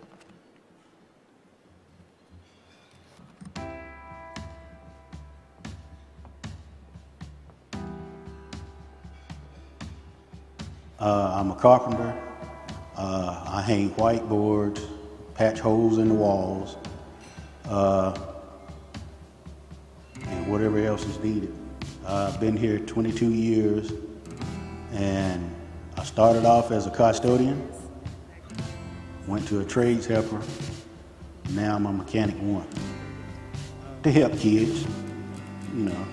Uh, I'm a carpenter. Uh, I hang whiteboards, patch holes in the walls, uh, and whatever else is needed. Uh, I've been here twenty-two years, and I started off as a custodian, went to a trades helper, now I'm a mechanic one. To help kids, you know,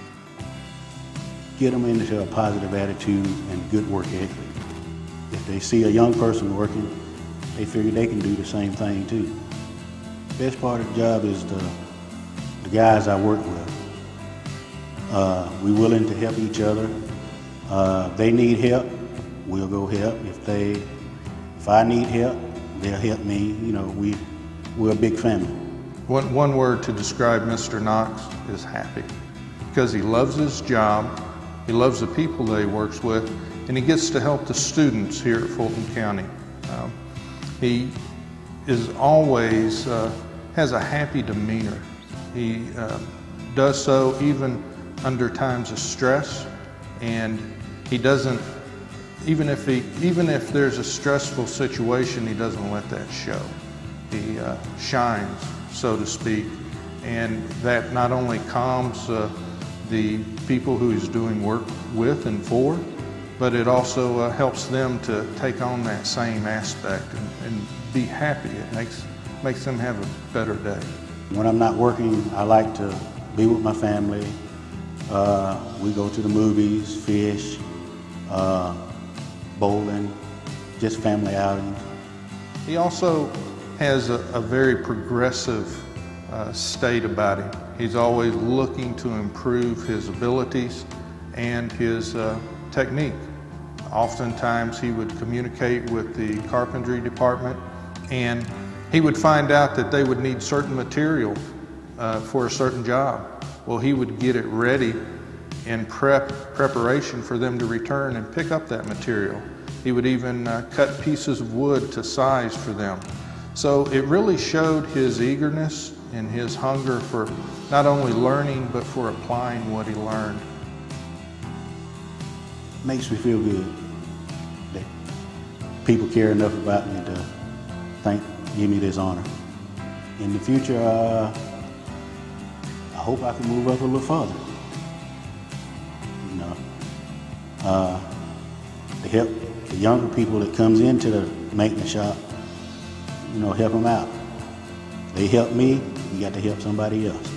get them into a positive attitude and good work ethic. If they see a young person working, they figure they can do the same thing too. Best part of the job is the, the guys I work with. Uh, we're willing to help each other. Uh, if they need help, we'll go help. If they, if I need help, they'll help me. You know, we, we're a big family. One, one word to describe Mister Knox is happy, because he loves his job. He loves the people that he works with, and he gets to help the students here at Fulton County. Um, he is always, uh, has a happy demeanor. He uh, does so even under times of stress, and he doesn't, even if, he, even if there's a stressful situation, he doesn't let that show. He uh, shines, so to speak, and that not only calms uh, the people who he's doing work with and for, but it also uh, helps them to take on that same aspect and, and be happy. It makes, makes them have a better day. When I'm not working, I like to be with my family. Uh, we go to the movies, fish, uh, bowling, just family outings. He also has a, a very progressive uh, state about him. He's always looking to improve his abilities and his uh, technique. Oftentimes he would communicate with the carpentry department, and he would find out that they would need certain material uh, for a certain job. Well, he would get it ready in prep preparation for them to return and pick up that material. He would even uh, cut pieces of wood to size for them. So it really showed his eagerness and his hunger for not only learning, but for applying what he learned. Makes me feel good that people care enough about me to thank, give me this honor. In the future, uh, I hope I can move up a little further. You know, uh, to help the younger people that comes into the maintenance shop, you know, help them out. They help me, you got to help somebody else.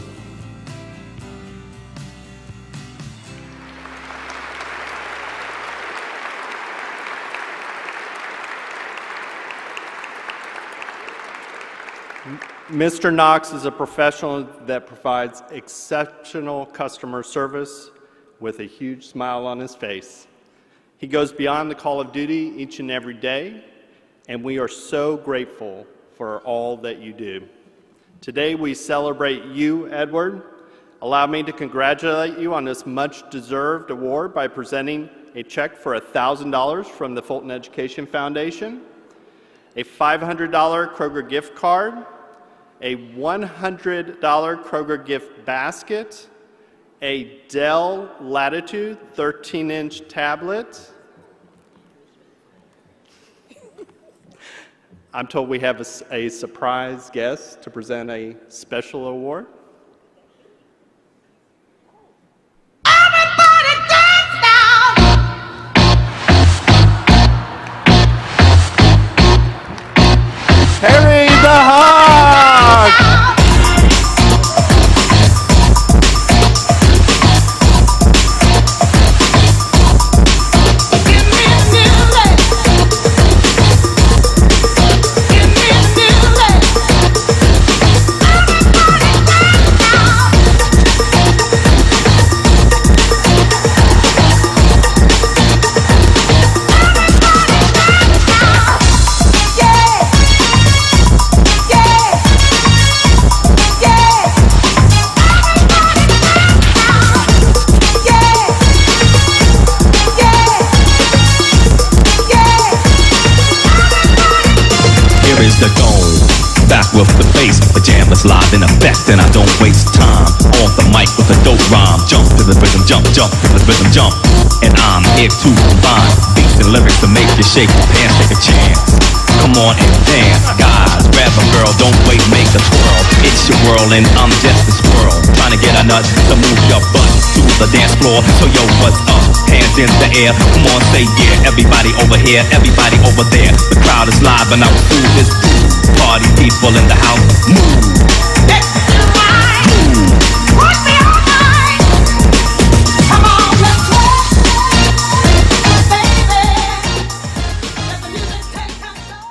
Mister Knox is a professional that provides exceptional customer service with a huge smile on his face. He goes beyond the call of duty each and every day, and we are so grateful for all that you do. Today we celebrate you, Edward. Allow me to congratulate you on this much-deserved award by presenting a check for one thousand dollars from the Fulton Education Foundation, a five hundred dollar Kroger gift card, a one hundred dollar Kroger gift basket, a Dell Latitude thirteen inch tablet. I'm told we have a, a surprise guest to present a special award. Everybody dance now! Harry the Hog! With the bass, pajamas live in effect, and I don't waste time. On the mic with a dope rhyme, jump to the rhythm, jump, jump to the rhythm, jump. And I'm here to combine beats and lyrics to make you shake your pants, take a chance. Come on and dance, guys. Grab a girl, don't wait, make a twirl. It's your world and I'm just a squirrel, trying to get a nut to move your butt to the dance floor. So yo, what's up? Hands in the air, come on, say yeah. Everybody over here, everybody over there. The crowd is live and our food is food. Party people in the house, move. Let's do right. Move. Rock me all night. Come on, let's rock, baby. Let the music take control.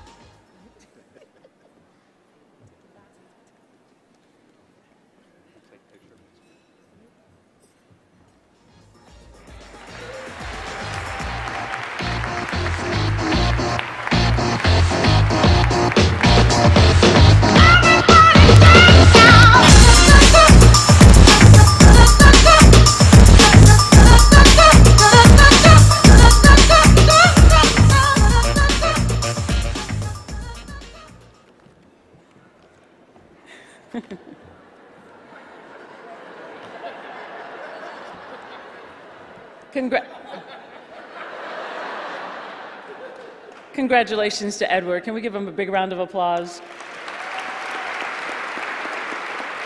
Congra- Congratulations to Edward. Can we give him a big round of applause?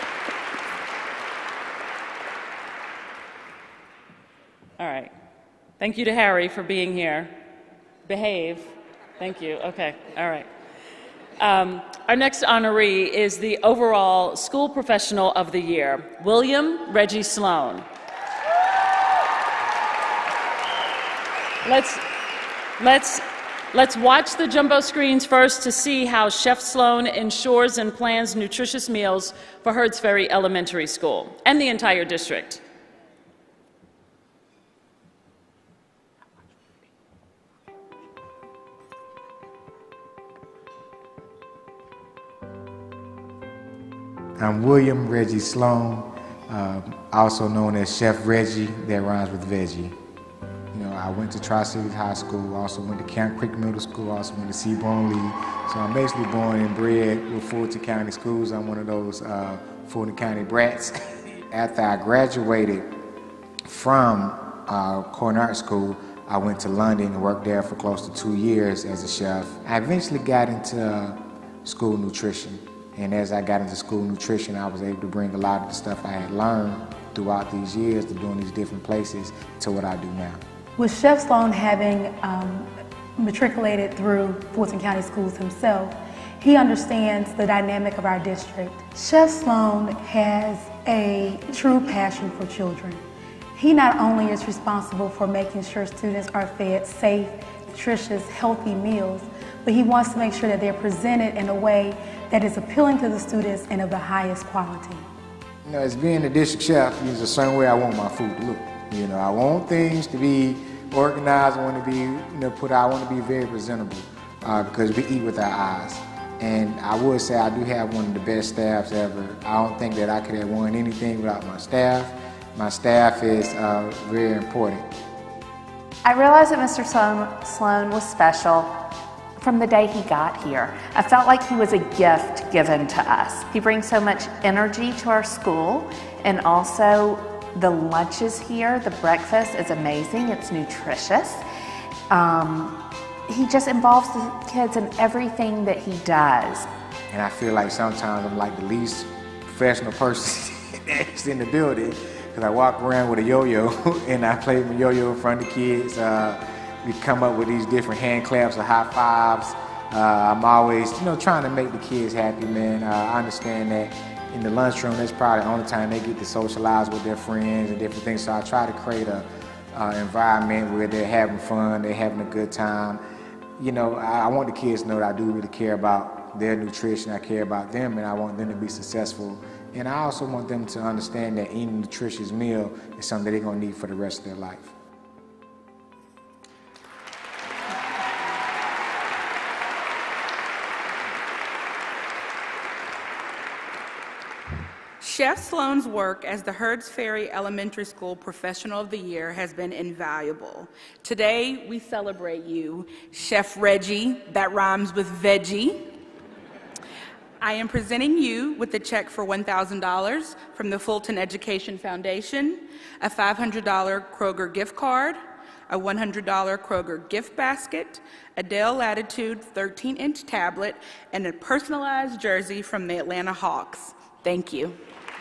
All right. Thank you to Harry for being here. Behave. Thank you. Okay. All right. Um, our next honoree is the overall School Professional of the Year, William Reggie Sloan. Let's, let's, let's watch the jumbo screens first to see how Chef Sloan ensures and plans nutritious meals for Herds Ferry Elementary School and the entire district. I'm William Reggie Sloan, uh, also known as Chef Reggie, that rhymes with veggie. You know, I went to Tri-Cities High School, also went to Camp Creek Middle School, also went to Seaborn Lee. So I'm basically born and bred with Fulton County schools. I'm one of those uh, Fulton County brats. After I graduated from uh, culinary school, I went to London and worked there for close to two years as a chef. I eventually got into uh, school nutrition. And as I got into school nutrition, I was able to bring a lot of the stuff I had learned throughout these years to doing these different places to what I do now. With Chef Sloan having um, matriculated through Fulton County Schools himself, he understands the dynamic of our district. Chef Sloan has a true passion for children. He not only is responsible for making sure students are fed safe, nutritious, healthy meals, but he wants to make sure that they're presented in a way that is appealing to the students and of the highest quality. You know, as being a district chef, it's the same way I want my food to look. You know, I want things to be organized, I want to be, you know, put out, I want to be very presentable uh, because we eat with our eyes. And I would say I do have one of the best staffs ever. I don't think that I could have won anything without my staff. My staff is uh, very important. I realized that Mister Sloan, Sloan was special from the day he got here. I felt like he was a gift given to us. He brings so much energy to our school, and also the lunches here, the breakfast is amazing, it's nutritious. Um, he just involves the kids in everything that he does. And I feel like sometimes I'm like the least professional person that's in the building, because I walk around with a yo-yo and I play with yo-yo in front of the kids. Uh, we come up with these different hand claps or high fives. Uh, I'm always, you know, trying to make the kids happy, man. Uh, I understand that in the lunchroom, that's probably the only time they get to socialize with their friends and different things. So I try to create a uh, environment where they're having fun, they're having a good time. You know, I, I want the kids to know that I do really care about their nutrition, I care about them, and I want them to be successful. And I also want them to understand that eating a nutritious meal is something that they're gonna need for the rest of their life. Chef Sloan's work as the Herds Ferry Elementary School Professional of the Year has been invaluable. Today, we celebrate you, Chef Reggie, that rhymes with veggie. I am presenting you with a check for one thousand dollars from the Fulton Education Foundation, a five hundred dollar Kroger gift card, a one hundred dollar Kroger gift basket, a Dell Latitude thirteen inch tablet, and a personalized jersey from the Atlanta Hawks. Thank you.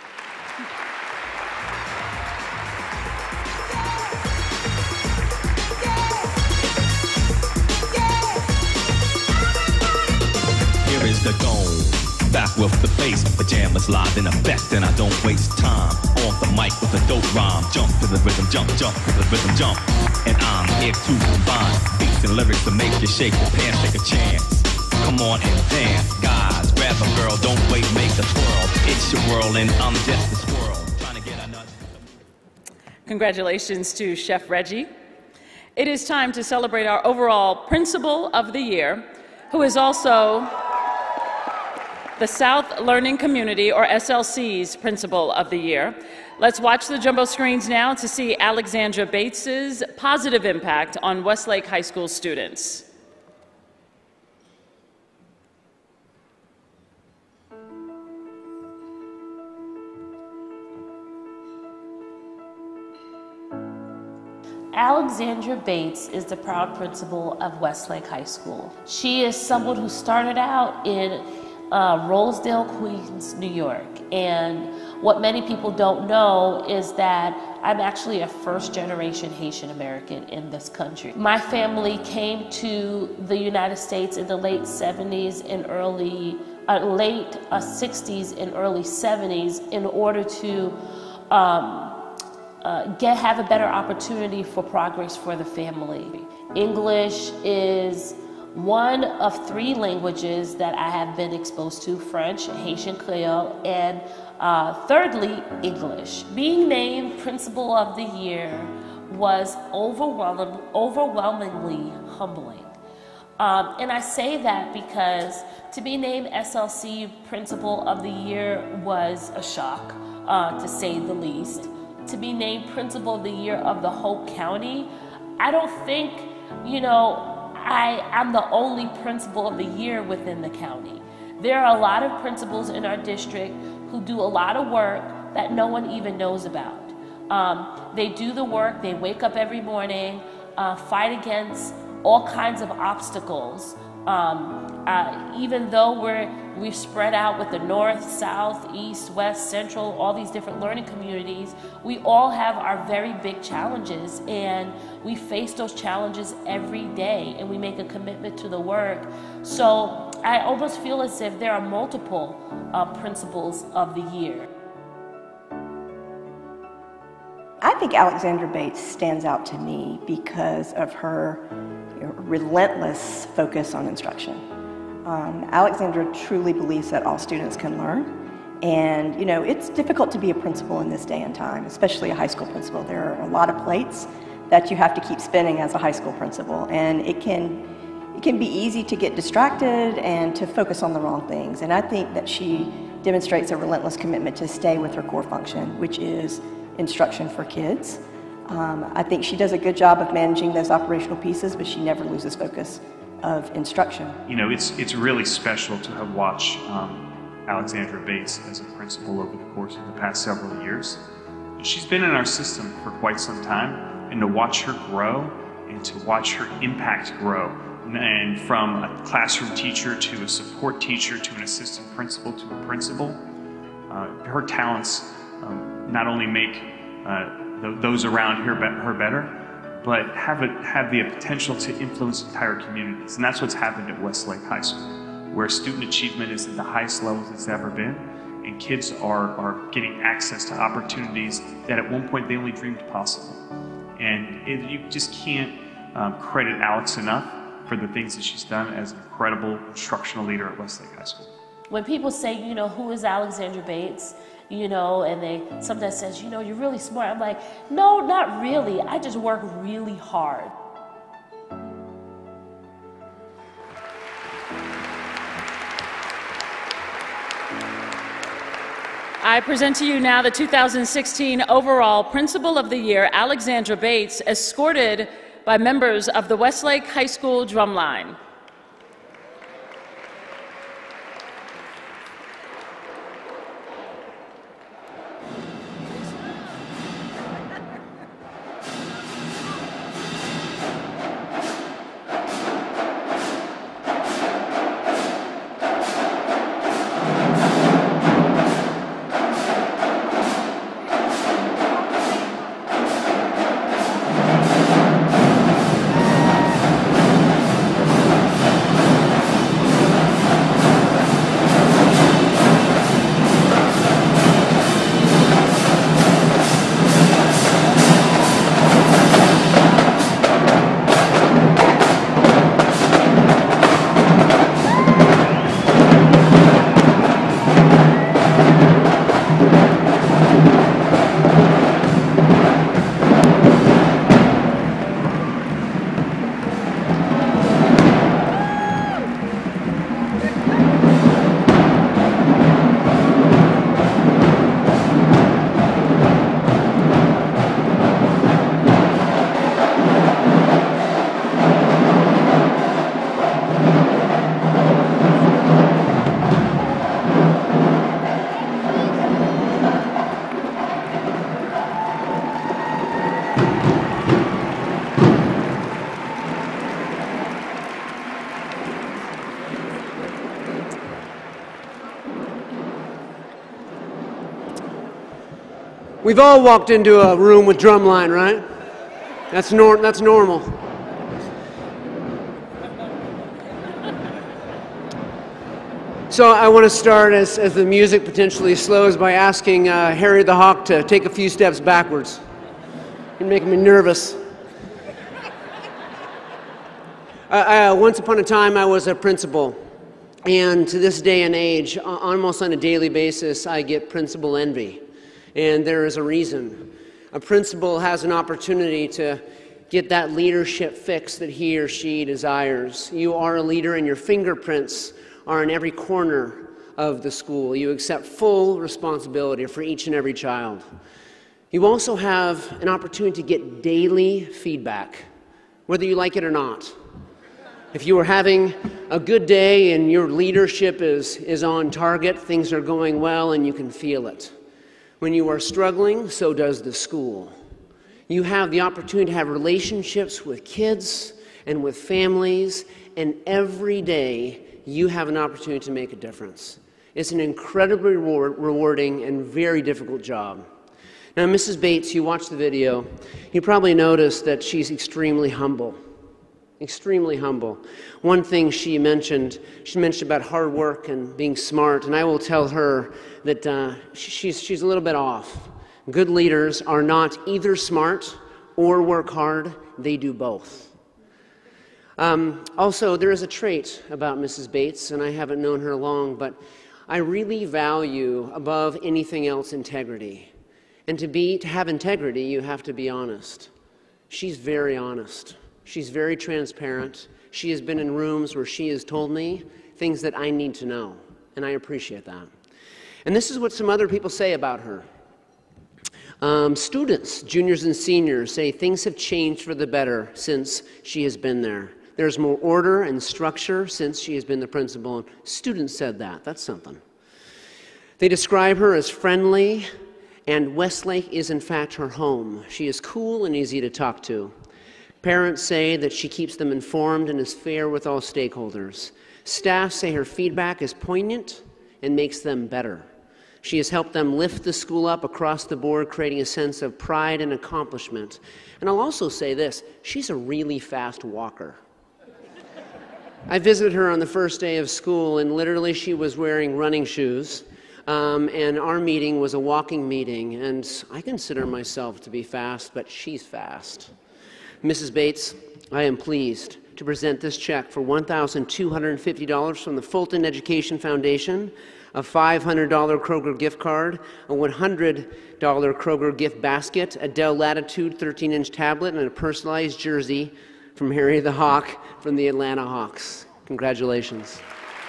Here is the dome, back with the bass, pajamas live in effect, and I don't waste time. On the mic with a dope rhyme, jump to the rhythm, jump, jump to the rhythm, jump. And I'm here to combine beats and lyrics to make you shake your pants, take a chance. Come on and dance, guys, grab a girl, don't wait, make a twirl. It's your world and I'm just a squirrel, trying to get a nut. Congratulations to Chef Reggie. It is time to celebrate our overall Principal of the Year, who is also the South Learning Community, or S L C's Principal of the Year. Let's watch the jumbo screens now to see Alexandra Bates's positive impact on Westlake High School students. Alexandra Bates is the proud principal of Westlake High School. She is someone who started out in uh, Rosedale, Queens, New York. And what many people don't know is that I'm actually a first generation Haitian American in this country. My family came to the United States in the late seventies and early, uh, late uh, sixties and early seventies in order to um, uh, get, have a better opportunity for progress for the family. English is one of three languages that I have been exposed to: French, Haitian Creole, and uh, thirdly, English. Being named Principal of the Year was overwhelming, overwhelmingly humbling. Um, and I say that because to be named S L C Principal of the Year was a shock, uh, to say the least. To be named Principal of the Year of the whole county, I don't think, you know, I, I'm the only principal of the year within the county. There are a lot of principals in our district who do a lot of work that no one even knows about. Um, they do the work, they wake up every morning, uh, fight against all kinds of obstacles. Um, uh, even though we're, we've spread out with the north, south, east, west, central, all these different learning communities, we all have our very big challenges, and we face those challenges every day, and we make a commitment to the work. So I almost feel as if there are multiple uh, principals of the year. I think Alexandra Bates stands out to me because of her relentless focus on instruction. Um, Alexandra truly believes that all students can learn, and you know, it's difficult to be a principal in this day and time, especially a high school principal. There are a lot of plates that you have to keep spinning as a high school principal, and it can it can be easy to get distracted and to focus on the wrong things. And I think that she demonstrates a relentless commitment to stay with her core function, which is instruction for kids. Um, I think she does a good job of managing those operational pieces, but she never loses focus of instruction. You know, it's it's really special to have watched um, Alexandra Bates as a principal over the course of the past several years. She's been in our system for quite some time, and to watch her grow and to watch her impact grow, and from a classroom teacher to a support teacher to an assistant principal to a principal, uh, her talents um, not only make uh, those around her, her better, but have, it, have the potential to influence entire communities. And that's what's happened at Westlake High School, where student achievement is at the highest levels it's ever been, and kids are, are getting access to opportunities that at one point they only dreamed possible. And it, you just can't um, credit Alex enough for the things that she's done as an incredible instructional leader at Westlake High School. When people say, you know, who is Alexandra Bates? You know, and they sometimes says, you know, you're really smart. I'm like, no, not really. I just work really hard. I present to you now the two thousand sixteen overall Principal of the Year, Alexandra Bates, escorted by members of the Westlake High School Drumline. We've all walked into a room with drumline, right? That's, nor that's normal. So I want to start, as, as the music potentially slows, by asking uh, Harry the Hawk to take a few steps backwards. You're making me nervous. Uh, uh, once upon a time, I was a principal. And to this day and age, almost on a daily basis, I get principal envy. And there is a reason. A principal has an opportunity to get that leadership fix that he or she desires. You are a leader, and your fingerprints are in every corner of the school. You accept full responsibility for each and every child. You also have an opportunity to get daily feedback, whether you like it or not. If you are having a good day and your leadership is, is on target, things are going well and you can feel it. When you are struggling, so does the school. You have the opportunity to have relationships with kids and with families, and every day you have an opportunity to make a difference. It's an incredibly reward, rewarding and very difficult job. Now, Missus Bates, you watched the video, you probably noticed that she's extremely humble. Extremely humble. One thing she mentioned, she mentioned about hard work and being smart, and I will tell her that uh, she's, she's a little bit off. Good leaders are not either smart or work hard, they do both. Um, also, there is a trait about Missus Bates, and I haven't known her long, but I really value above anything else integrity. And to be, to have integrity, you have to be honest. She's very honest. She's very transparent. She has been in rooms where she has told me things that I need to know, and I appreciate that. And this is what some other people say about her. Um, students, juniors and seniors, say things have changed for the better since she has been there. There's more order and structure since she has been the principal. And students said that. That's something. They describe her as friendly, and Westlake is in fact her home. She is cool and easy to talk to. Parents say that she keeps them informed and is fair with all stakeholders. Staff say her feedback is poignant and makes them better. She has helped them lift the school up across the board, creating a sense of pride and accomplishment. And I'll also say this, she's a really fast walker. I visited her on the first day of school, and literally she was wearing running shoes. Um, and our meeting was a walking meeting, and I consider myself to be fast, but she's fast. Missus Bates, I am pleased to present this check for one thousand two hundred fifty dollars from the Fulton Education Foundation, a five hundred dollar Kroger gift card, a one hundred dollar Kroger gift basket, a Dell Latitude thirteen inch tablet, and a personalized jersey from Harry the Hawk from the Atlanta Hawks. Congratulations.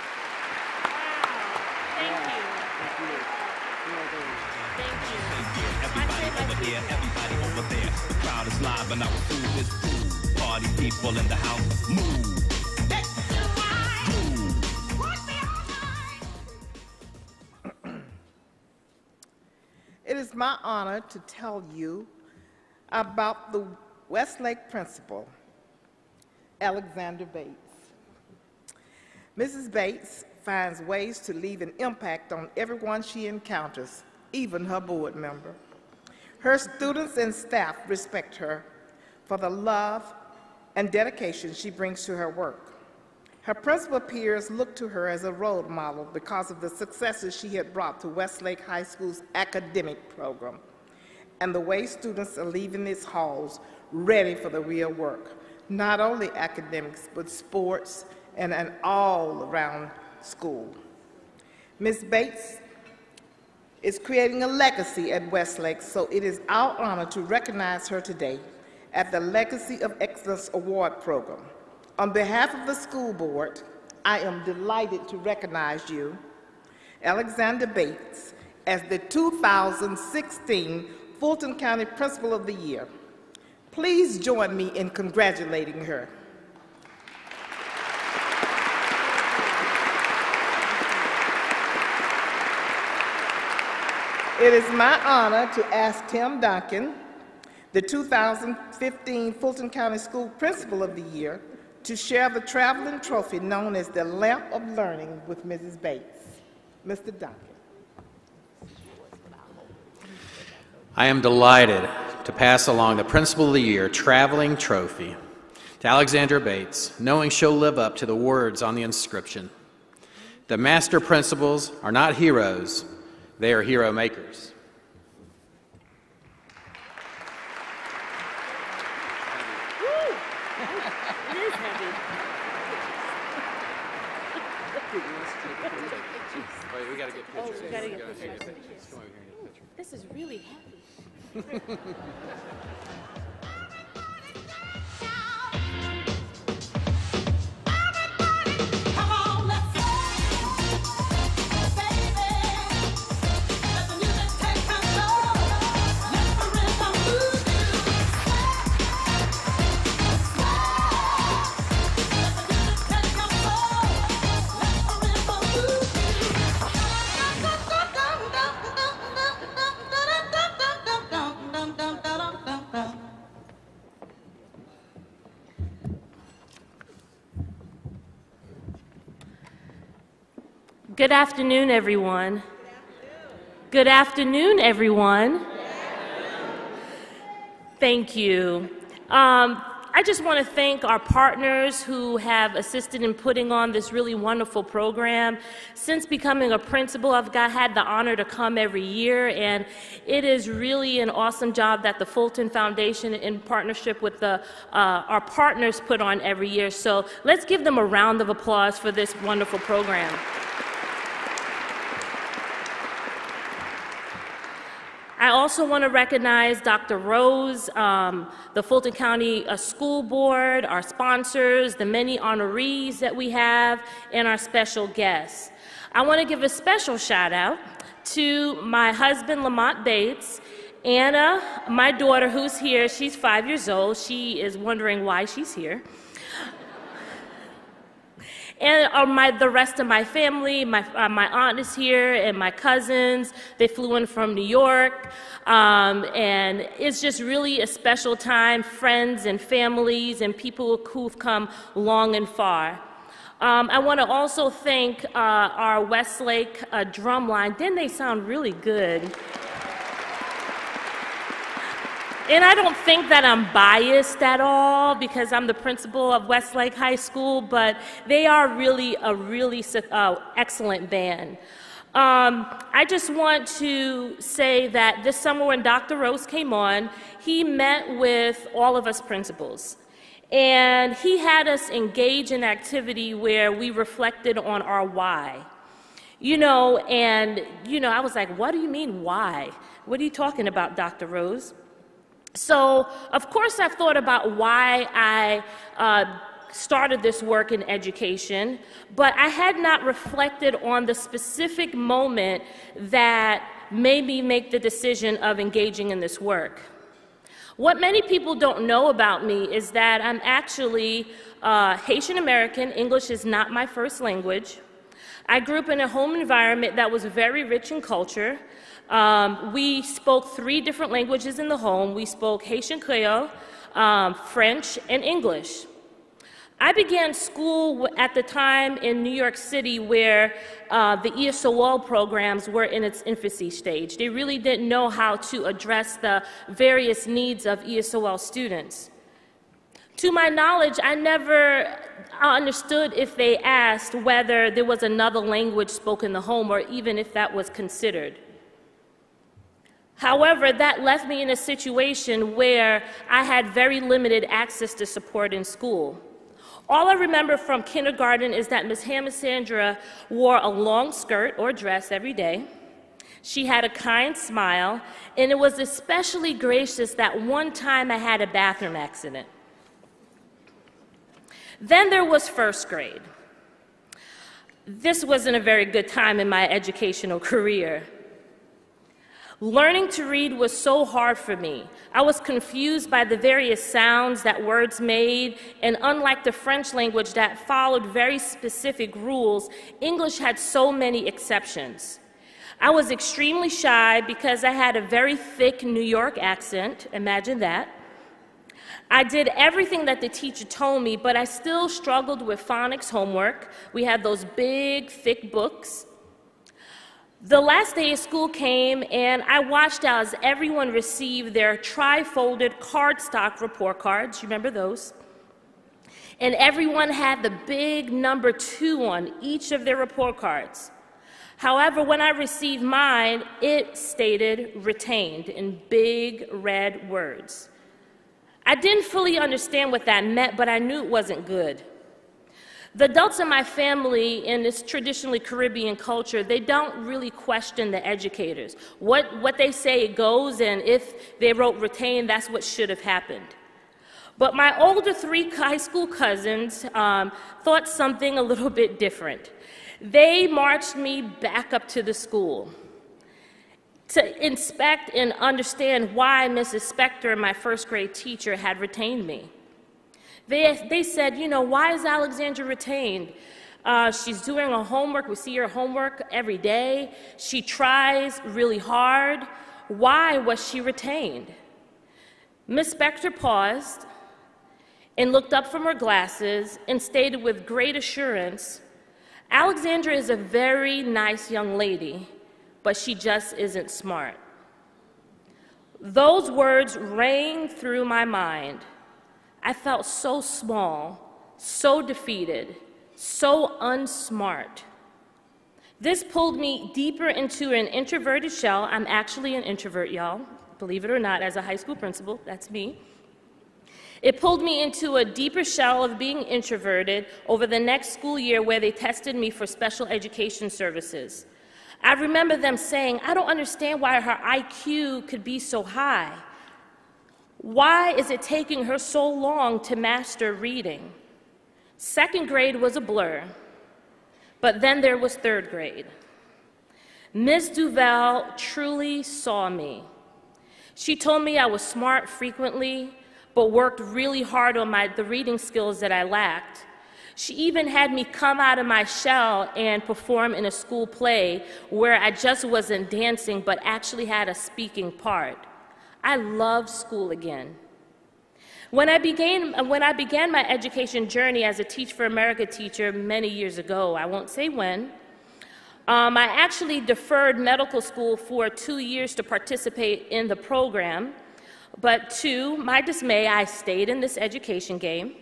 People in the house, move. It is my honor to tell you about the Westlake principal, Alexander Bates. Missus Bates finds ways to leave an impact on everyone she encounters, even her board member. Her students and staff respect her for the love and dedication she brings to her work. Her principal peers look to her as a role model because of the successes she had brought to Westlake High School's academic program and the way students are leaving its halls ready for the real work, not only academics, but sports and an all-around school. Miz Bates is creating a legacy at Westlake, so it is our honor to recognize her today at the Legacy of Excellence Award Program. On behalf of the school board, I am delighted to recognize you, Alexander Bates, as the two thousand sixteen Fulton County Principal of the Year. Please join me in congratulating her. It is my honor to ask Tim Duncan, the two thousand fifteen Fulton County School Principal of the Year, to share the traveling trophy known as the Lamp of Learning with Missus Bates. Mister Duncan. I am delighted to pass along the Principal of the Year Traveling Trophy to Alexandra Bates, knowing she'll live up to the words on the inscription. The master principals are not heroes, they are hero makers. Wait, we gotta get pictures. Oh, we gotta get pictures. This is really heavy. Good afternoon, everyone. Good afternoon, everyone. Thank you. Um, I just want to thank our partners who have assisted in putting on this really wonderful program. Since becoming a principal, I've got, had the honor to come every year, and it is really an awesome job that the Fulton Foundation, in partnership with the, uh, our partners, put on every year. So let's give them a round of applause for this wonderful program. I also want to recognize Doctor Rose, um, the Fulton County uh, School Board, our sponsors, the many honorees that we have, and our special guests. I want to give a special shout out to my husband, Lamont Bates, Anna, my daughter who's here. She's five years old. She is wondering why she's here. And uh, my, the rest of my family, my, uh, my aunt is here, and my cousins. They flew in from New York. Um, and it's just really a special time, friends and families and people who've come long and far. Um, I want to also thank uh, our Westlake uh, drumline. Didn't they sound really good? And I don't think that I'm biased at all because I'm the principal of Westlake High School, but they are really a really uh, excellent band. Um, I just want to say that this summer when Doctor Rose came on, he met with all of us principals. And he had us engage in activity where we reflected on our why. You know, and, you know, I was like, what do you mean why? What are you talking about, Doctor Rose? So, of course, I've thought about why I uh, started this work in education, but I had not reflected on the specific moment that made me make the decision of engaging in this work. What many people don't know about me is that I'm actually uh, Haitian American. English is not my first language. I grew up in a home environment that was very rich in culture. Um, we spoke three different languages in the home. We spoke Haitian Creole, um, French, and English. I began school at the time in New York City where uh, the E S O L programs were in its infancy stage. They really didn't know how to address the various needs of E S O L students. To my knowledge, I never understood if they asked whether there was another language spoken in the home or even if that was considered. However, that left me in a situation where I had very limited access to support in school. All I remember from kindergarten is that Miz Hamasandra wore a long skirt or dress every day. She had a kind smile, and it was especially gracious that one time I had a bathroom accident. Then there was first grade. This wasn't a very good time in my educational career. Learning to read was so hard for me. I was confused by the various sounds that words made, and unlike the French language that followed very specific rules, English had so many exceptions. I was extremely shy because I had a very thick New York accent, imagine that. I did everything that the teacher told me, but I still struggled with phonics homework. We had those big, thick books. The last day of school came, and I watched as everyone received their tri-folded cardstock report cards. You remember those? And everyone had the big number two on each of their report cards. However, when I received mine, it stated retained in big red words. I didn't fully understand what that meant, but I knew it wasn't good. The adults in my family, in this traditionally Caribbean culture, they don't really question the educators. What, what they say goes, and if they wrote retain, that's what should have happened. But my older three high school cousins um, thought something a little bit different. They marched me back up to the school to inspect and understand why Missus Spector, my first grade teacher, had retained me. They, they said, you know, why is Alexandra retained? Uh, she's doing her homework. We see her homework every day. She tries really hard. Why was she retained? Miz Spector paused and looked up from her glasses and stated with great assurance, Alexandra is a very nice young lady, but she just isn't smart. Those words rang through my mind. I felt so small, so defeated, so unsmart. This pulled me deeper into an introverted shell. I'm actually an introvert, y'all, believe it or not, as a high school principal, that's me. It pulled me into a deeper shell of being introverted over the next school year where they tested me for special education services. I remember them saying, I don't understand why her I Q could be so high. Why is it taking her so long to master reading? Second grade was a blur, but then there was third grade. Miz Duval truly saw me. She told me I was smart frequently, but worked really hard on my, the reading skills that I lacked. She even had me come out of my shell and perform in a school play where I just wasn't dancing, but actually had a speaking part. I loved school again. When I began, when I began my education journey as a Teach for America teacher many years ago, I won't say when, um, I actually deferred medical school for two years to participate in the program, but to my dismay, I stayed in this education game.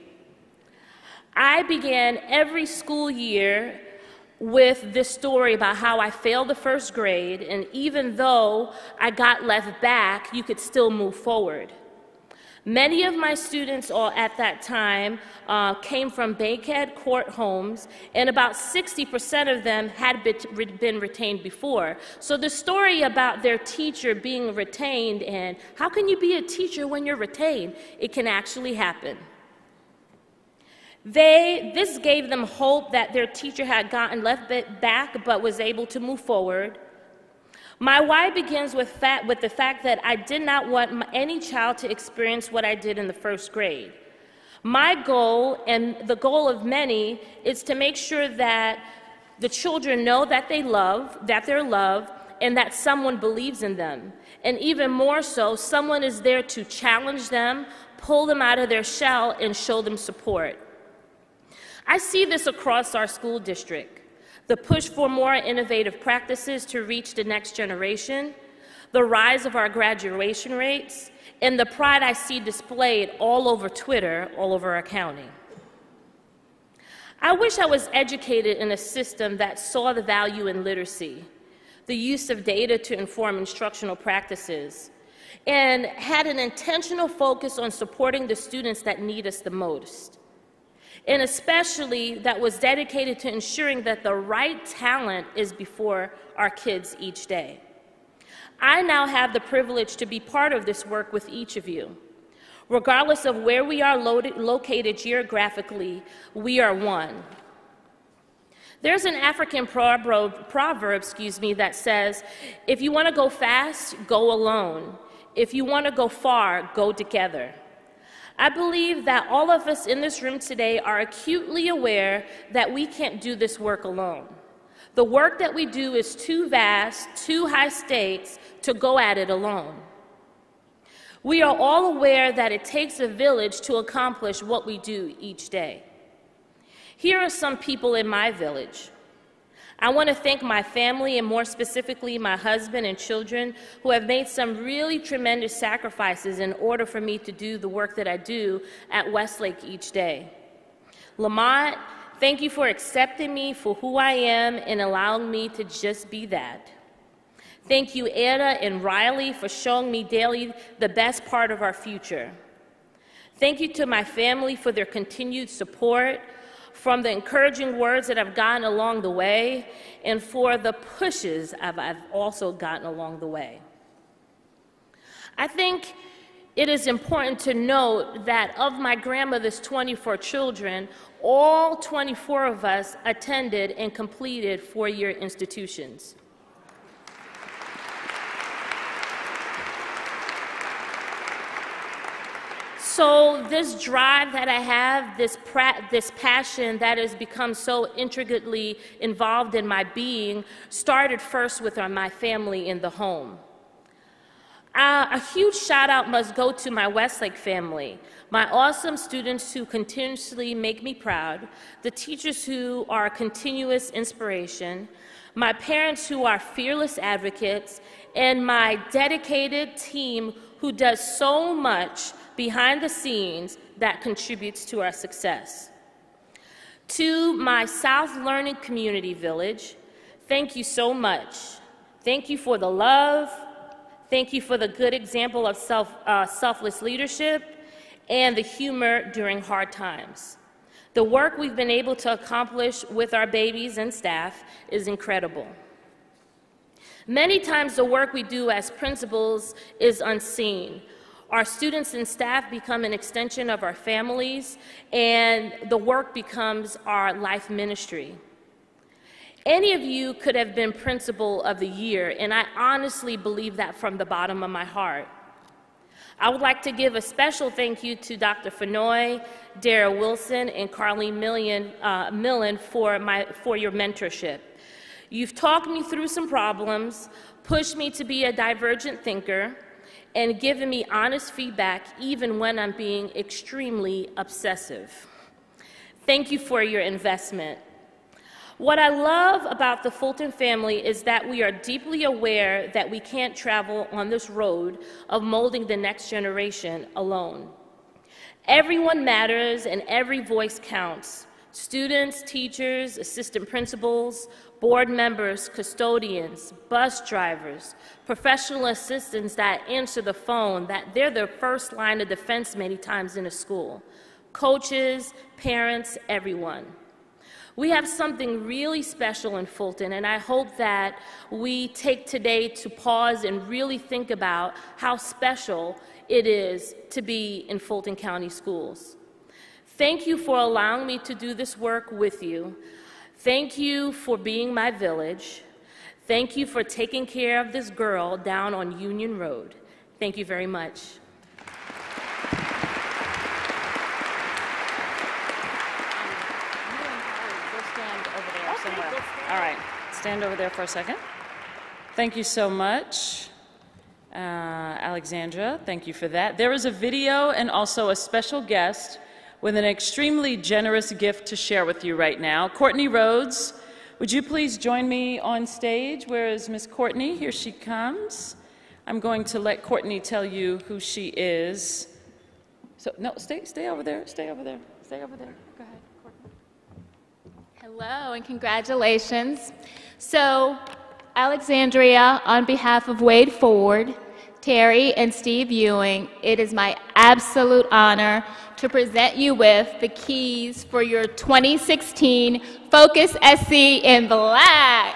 I began every school year with this story about how I failed the first grade, and even though I got left back, you could still move forward. Many of my students all at that time uh, came from Bankhead Court homes, and about sixty percent of them had been retained before. So the story about their teacher being retained and how can you be a teacher when you're retained, it can actually happen. They, this gave them hope that their teacher had gotten left back but was able to move forward. My why begins with, fact, with the fact that I did not want my, any child to experience what I did in the first grade. My goal, and the goal of many, is to make sure that the children know that they love, that they're loved, and that someone believes in them. And even more so, someone is there to challenge them, pull them out of their shell, and show them support. I see this across our school district. The push for more innovative practices to reach the next generation, the rise of our graduation rates, and the pride I see displayed all over Twitter, all over our county. I wish I was educated in a system that saw the value in literacy, the use of data to inform instructional practices, and had an intentional focus on supporting the students that need us the most. And especially that was dedicated to ensuring that the right talent is before our kids each day. I now have the privilege to be part of this work with each of you. Regardless of where we are loaded, located geographically, we are one. There's an African proverb, proverb excuse me, that says, if you want to go fast, go alone. If you want to go far, go together. I believe that all of us in this room today are acutely aware that we can't do this work alone. The work that we do is too vast, too high stakes to go at it alone. We are all aware that it takes a village to accomplish what we do each day. Here are some people in my village. I want to thank my family, and more specifically my husband and children, who have made some really tremendous sacrifices in order for me to do the work that I do at Westlake each day. Lamont, thank you for accepting me for who I am and allowing me to just be that. Thank you, Ada and Riley, for showing me daily the best part of our future. Thank you to my family for their continued support, from the encouraging words that I've gotten along the way, and for the pushes I've, I've also gotten along the way. I think it is important to note that of my grandmother's twenty-four children, all twenty-four of us attended and completed four-year institutions. So this drive that I have, this, this passion that has become so intricately involved in my being, started first with my family in the home. Uh, a huge shout out must go to my Westlake family, my awesome students who continuously make me proud, the teachers who are a continuous inspiration, my parents who are fearless advocates, and my dedicated team who does so much behind the scenes that contributes to our success. To my South Learning Community Village, thank you so much. Thank you for the love, thank you for the good example of self, uh, selfless leadership, and the humor during hard times. The work we've been able to accomplish with our babies and staff is incredible. Many times the work we do as principals is unseen. Our students and staff become an extension of our families, and the work becomes our life ministry. Any of you could have been Principal of the Year, and I honestly believe that from the bottom of my heart. I would like to give a special thank you to Doctor Fenoy, Dara Wilson, and Carlene Million, uh, Millen for, my, for your mentorship. You've talked me through some problems, pushed me to be a divergent thinker, and given me honest feedback even when I'm being extremely obsessive. Thank you for your investment. What I love about the Fulton family is that we are deeply aware that we can't travel on this road of molding the next generation alone. Everyone matters and every voice counts. Students, teachers, assistant principals, board members, custodians, bus drivers, professional assistants that answer the phone, that they're the first line of defense many times in a school, coaches, parents, everyone. We have something really special in Fulton, and I hope that we take today to pause and really think about how special it is to be in Fulton County Schools. Thank you for allowing me to do this work with you. Thank you for being my village. Thank you for taking care of this girl down on Union Road. Thank you very much. All right, stand over there for a second. Thank you so much, uh, Alexandra. Thank you for that. There is a video and also a special guest with an extremely generous gift to share with you right now. Courtney Rhodes, would you please join me on stage? Where is Miss Courtney? Here she comes. I'm going to let Courtney tell you who she is. So, no, stay, stay over there, stay over there, stay over there. Go ahead, Courtney. Hello and congratulations. So, Alexandria, on behalf of Wade Ford, Terry, and Steve Ewing, it is my absolute honor to present you with the keys for your twenty sixteen Focus S C in Black.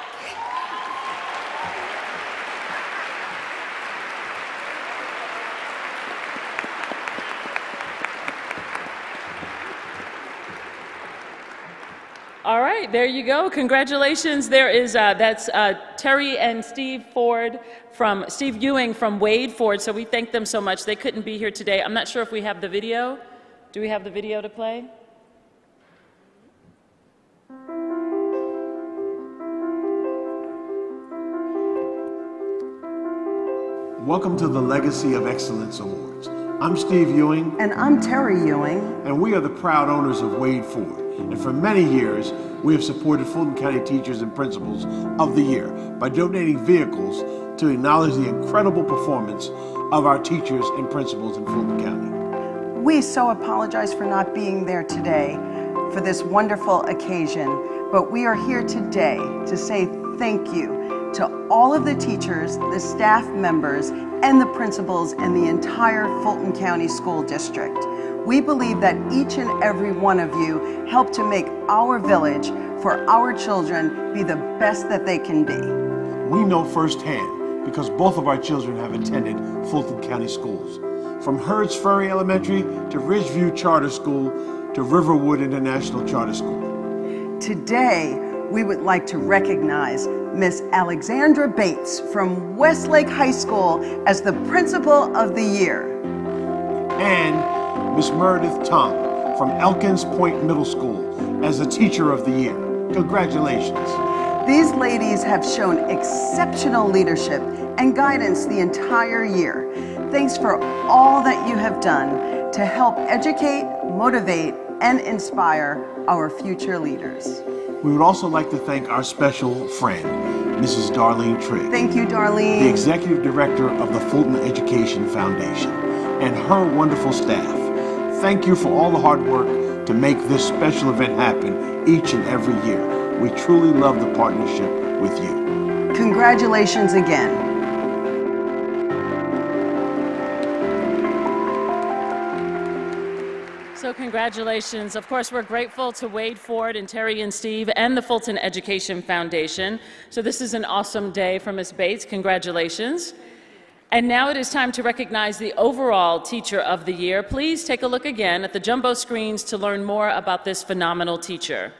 All right, there you go. Congratulations. There is, uh, that's uh, Terry and Steve Ford from, Steve Ewing from Wade Ford, so we thank them so much. They couldn't be here today. I'm not sure if we have the video. Do we have the video to play? Welcome to the Legacy of Excellence Awards. I'm Steve Ewing. And I'm Terry Ewing. And we are the proud owners of Wade Ford. And for many years, we have supported Fulton County Teachers and Principals of the Year by donating vehicles to acknowledge the incredible performance of our teachers and principals in Fulton County. We so apologize for not being there today for this wonderful occasion, but we are here today to say thank you to all of the teachers, the staff members, and the principals in the entire Fulton County School District. We believe that each and every one of you helped to make our village for our children be the best that they can be. We know firsthand because both of our children have attended Fulton County schools. From Herds Ferry Elementary to Ridgeview Charter School to Riverwood International Charter School. Today, we would like to recognize Miss Alexandra Bates from Westlake High School as the Principal of the Year. And Miss Meredith Tong from Elkins Point Middle School as the Teacher of the Year. Congratulations. These ladies have shown exceptional leadership and guidance the entire year. Thanks for all that you have done to help educate, motivate, and inspire our future leaders. We would also like to thank our special friend, Missus Darlene Trigg. Thank you, Darlene. The Executive Director of the Fulton Education Foundation, and her wonderful staff. Thank you for all the hard work to make this special event happen each and every year. We truly love the partnership with you. Congratulations again. So congratulations. Of course, we're grateful to Wade Ford and Terry and Steve and the Fulton Education Foundation. So this is an awesome day for Miz Bates. Congratulations. And now it is time to recognize the overall Teacher of the Year. Please take a look again at the jumbo screens to learn more about this phenomenal teacher.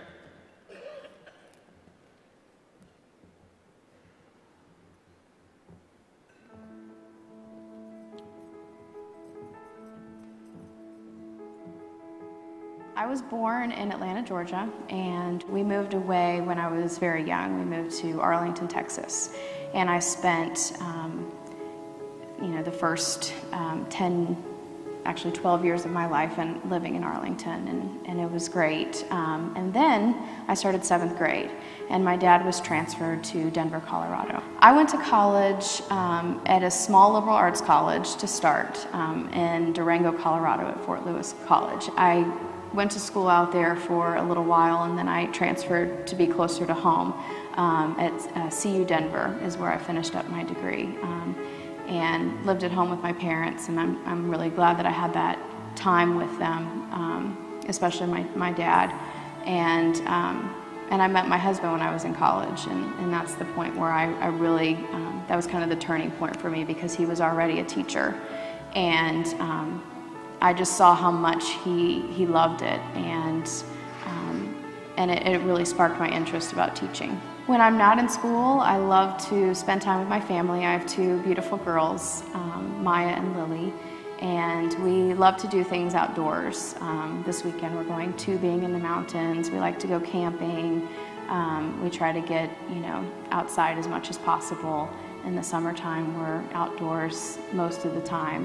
I was born in Atlanta, Georgia, and we moved away when I was very young. We moved to Arlington, Texas, and I spent, um, you know, the first um, ten, actually twelve years of my life in, living in Arlington, and, and it was great. Um, and then I started seventh grade, and my dad was transferred to Denver, Colorado. I went to college um, at a small liberal arts college to start um, in Durango, Colorado at Fort Lewis College. I went to school out there for a little while, and then I transferred to be closer to home um, at uh, C U Denver is where I finished up my degree, um, and lived at home with my parents, and I'm, I'm really glad that I had that time with them, um, especially my, my dad. And, um, and I met my husband when I was in college, and, and that's the point where I, I really, um, that was kind of the turning point for me, because he was already a teacher, and um, I just saw how much he, he loved it, and, um, and it, it really sparked my interest about teaching. When I'm not in school, I love to spend time with my family. I have two beautiful girls, um, Maya and Lily, and we love to do things outdoors. Um, this weekend we're going tubing in the mountains. We like to go camping. Um, we try to get, you know, outside as much as possible. In the summertime, we're outdoors most of the time.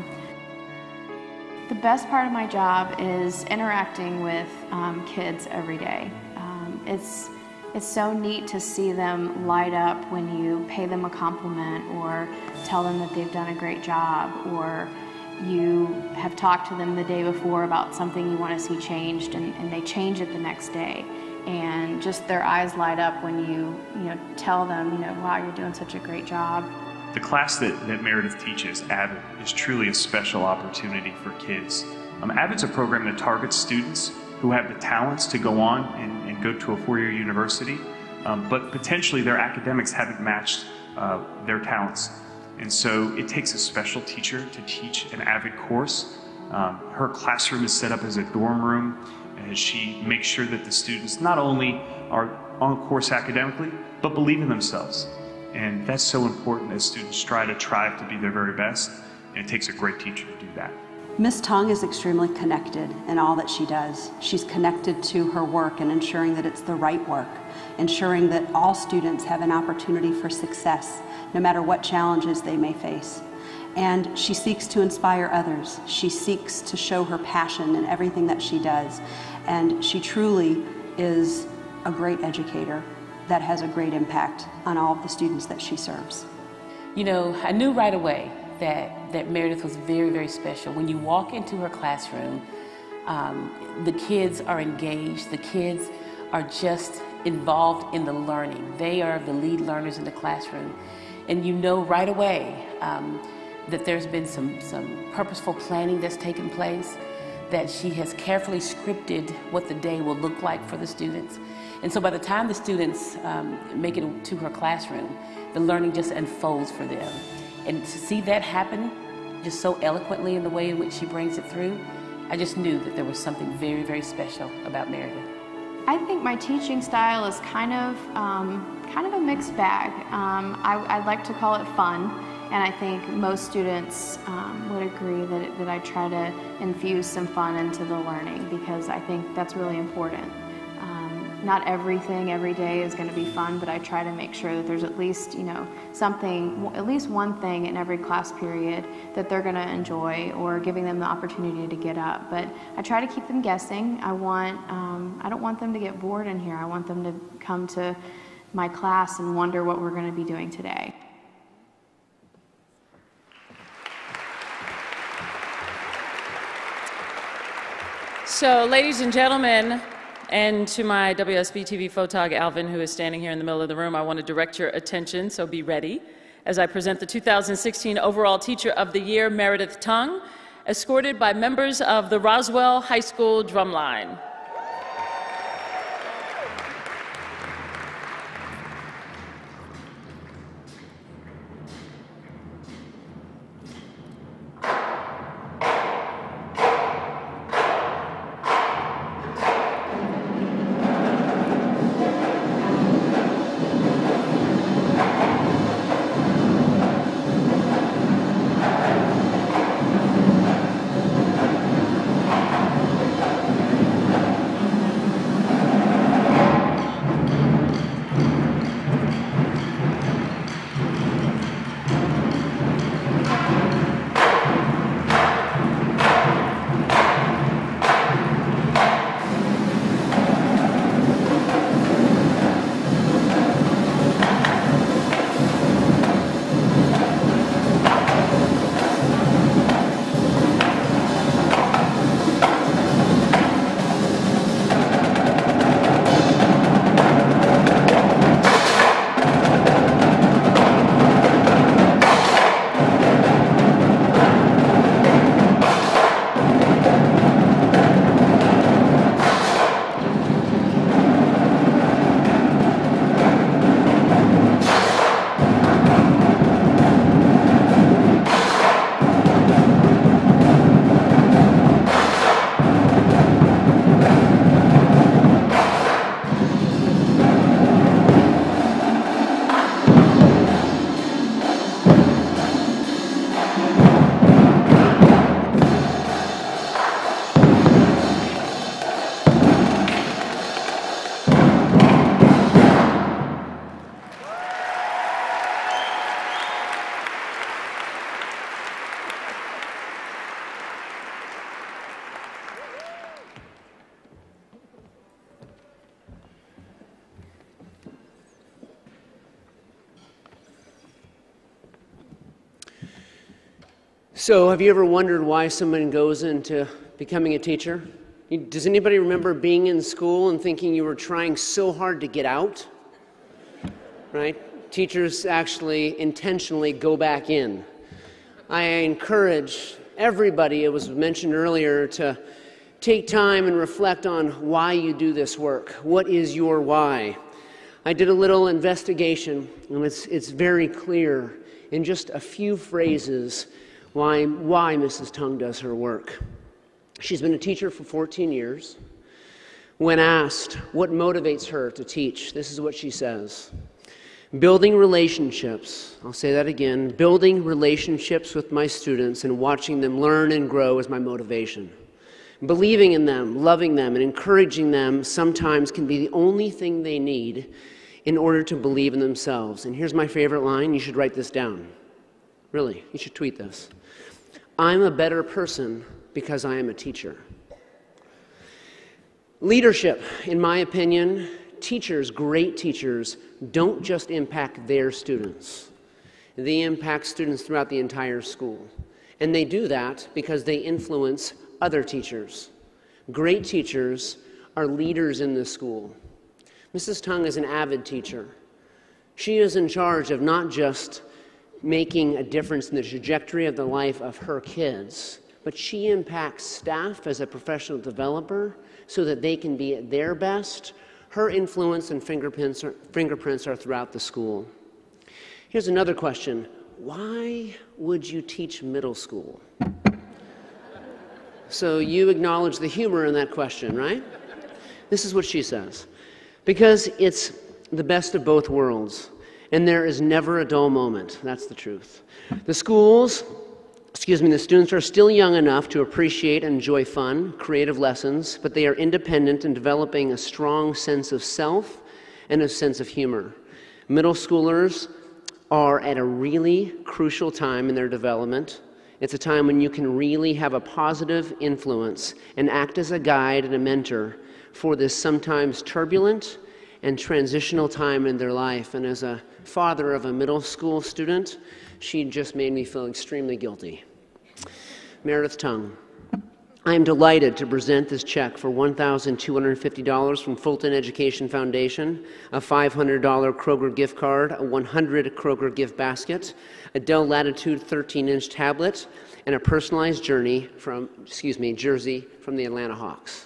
The best part of my job is interacting with um, kids every day. Um, it's, it's so neat to see them light up when you pay them a compliment or tell them that they've done a great job, or you have talked to them the day before about something you want to see changed, and, and they change it the next day. And just their eyes light up when you, you know, tell them, you know, wow, you're doing such a great job. The class that, that Meredith teaches, AVID, is truly a special opportunity for kids. Um, AVID's a program that targets students who have the talents to go on and, and go to a four-year university, um, but potentially their academics haven't matched uh, their talents. And so it takes a special teacher to teach an AVID course. Um, her classroom is set up as a dorm room, as she makes sure that the students not only are on course academically, but believe in themselves. And that's so important as students try to strive to be their very best, and it takes a great teacher to do that. Miz Tong is extremely connected in all that she does. She's connected to her work and ensuring that it's the right work, ensuring that all students have an opportunity for success, no matter what challenges they may face. And she seeks to inspire others. She seeks to show her passion in everything that she does. And she truly is a great educator that has a great impact on all of the students that she serves. You know, I knew right away that, that Meredith was very, very special. When you walk into her classroom, um, the kids are engaged, the kids are just involved in the learning. They are the lead learners in the classroom. And you know right away um, that there's been some, some purposeful planning that's taken place, that she has carefully scripted what the day will look like for the students. And so by the time the students um, make it to her classroom, the learning just unfolds for them. And to see that happen just so eloquently in the way in which she brings it through, I just knew that there was something very, very special about Meredith. I think my teaching style is kind of, um, kind of a mixed bag. Um, I, I like to call it fun, and I think most students um, would agree that, it, that I try to infuse some fun into the learning, because I think that's really important. Um, not everything every day is going to be fun, but I try to make sure that there's at least, you know, something, at least one thing in every class period that they're going to enjoy, or giving them the opportunity to get up. But I try to keep them guessing. I want, um, I don't want them to get bored in here. I want them to come to my class and wonder what we're going to be doing today. So, ladies and gentlemen, and to my W S B T V photog Alvin, who is standing here in the middle of the room, I want to direct your attention, so be ready, as I present the two thousand sixteen Overall Teacher of the Year, Meredith Tung, escorted by members of the Roswell High School Drumline. So, have you ever wondered why someone goes into becoming a teacher? Does anybody remember being in school and thinking you were trying so hard to get out? Right? Teachers actually intentionally go back in. I encourage everybody, it was mentioned earlier, to take time and reflect on why you do this work. What is your why? I did a little investigation, and it's, it's very clear in just a few phrases why, why Missus Tung does her work. She's been a teacher for fourteen years. When asked what motivates her to teach, this is what she says. Building relationships, I'll say that again, building relationships with my students and watching them learn and grow is my motivation. Believing in them, loving them, and encouraging them sometimes can be the only thing they need in order to believe in themselves. And here's my favorite line, you should write this down. Really, you should tweet this. I'm a better person because I am a teacher. Leadership, in my opinion, teachers, great teachers, don't just impact their students. They impact students throughout the entire school. And they do that because they influence other teachers. Great teachers are leaders in the school. Missus Tung is an avid teacher. She is in charge of not just making a difference in the trajectory of the life of her kids, but she impacts staff as a professional developer so that they can be at their best. Her influence and fingerprints are, fingerprints are throughout the school. Here's another question. Why would you teach middle school? So you acknowledge the humor in that question, right? This is what she says. Because it's the best of both worlds, and there is never a dull moment. That's the truth. The schools, excuse me, the students are still young enough to appreciate and enjoy fun, creative lessons, but they are independent in developing a strong sense of self and a sense of humor. Middle schoolers are at a really crucial time in their development. It's a time when you can really have a positive influence and act as a guide and a mentor for this sometimes turbulent and transitional time in their life. And as a father of a middle school student, she just made me feel extremely guilty. Meredith Tung. I am delighted to present this check for one thousand two hundred fifty dollars from Fulton Education Foundation, a five hundred dollar Kroger gift card, a one hundred Kroger gift basket, a Dell Latitude thirteen inch tablet, and a personalized journey from, excuse me, jersey from the Atlanta Hawks.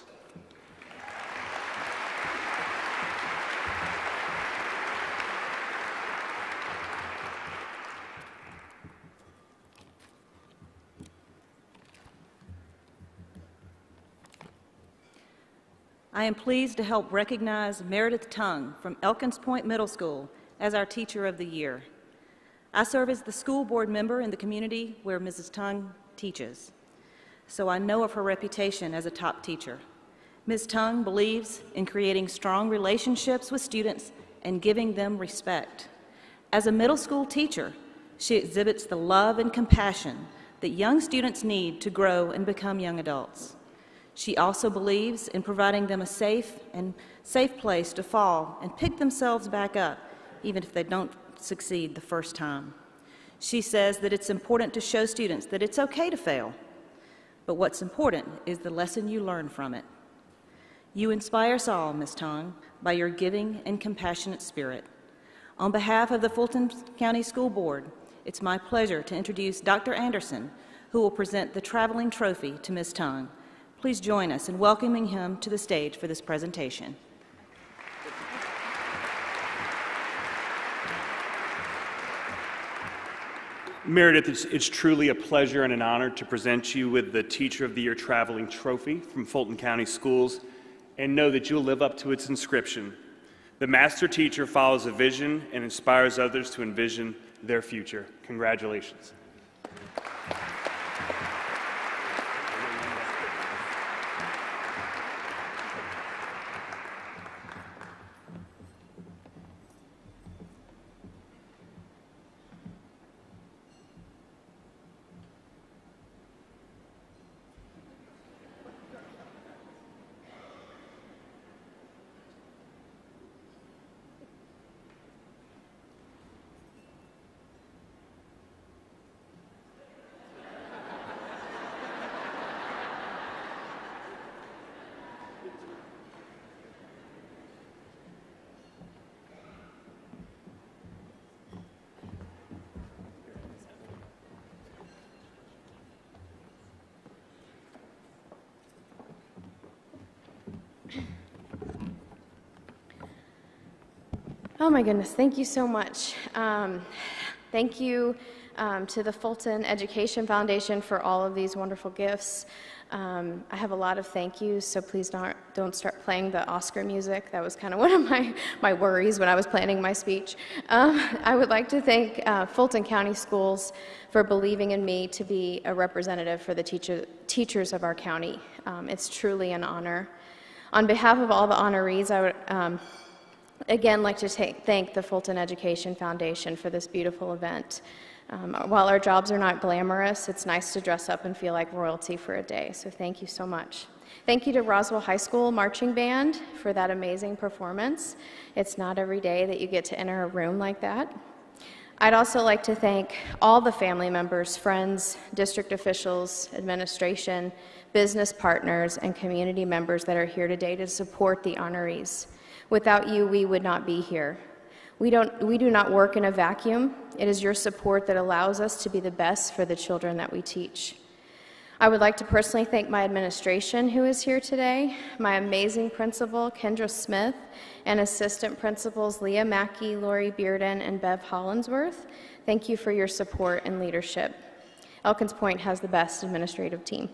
I am pleased to help recognize Meredith Tung from Elkins Point Middle School as our Teacher of the Year. I serve as the school board member in the community where Missus Tung teaches, so I know of her reputation as a top teacher. Miz Tung believes in creating strong relationships with students and giving them respect. As a middle school teacher, she exhibits the love and compassion that young students need to grow and become young adults. She also believes in providing them a safe and safe place to fall and pick themselves back up, even if they don't succeed the first time. She says that it's important to show students that it's okay to fail, but what's important is the lesson you learn from it. You inspire us all, Miz Tung, by your giving and compassionate spirit. On behalf of the Fulton County School Board, it's my pleasure to introduce Doctor Anderson, who will present the traveling trophy to Miz Tung. Please join us in welcoming him to the stage for this presentation. Meredith, it's, it's truly a pleasure and an honor to present you with the Teacher of the Year Traveling Trophy from Fulton County Schools, and know that you'll live up to its inscription. The master teacher follows a vision and inspires others to envision their future. Congratulations. Oh my goodness, thank you so much. Um, thank you um, to the Fulton Education Foundation for all of these wonderful gifts. Um, I have a lot of thank yous, so please don't, don't start playing the Oscar music. That was kind of one of my, my worries when I was planning my speech. Um, I would like to thank uh, Fulton County Schools for believing in me to be a representative for the teacher, teachers of our county. Um, it's truly an honor. On behalf of all the honorees, I would um, again like to take, thank the Fulton Education Foundation for this beautiful event. Um, while our jobs are not glamorous, it's nice to dress up and feel like royalty for a day, so thank you so much. Thank you to Roswell High School Marching Band for that amazing performance. It's not every day that you get to enter a room like that. I'd also like to thank all the family members, friends, district officials, administration, business partners, and community members that are here today to support the honorees. Without you, we would not be here. We, don't, we do not work in a vacuum. It is your support that allows us to be the best for the children that we teach. I would like to personally thank my administration who is here today, my amazing principal, Kendra Smith, and assistant principals Leah Mackey, Lori Bearden, and Bev Hollinsworth. Thank you for your support and leadership. Elkins Point has the best administrative team.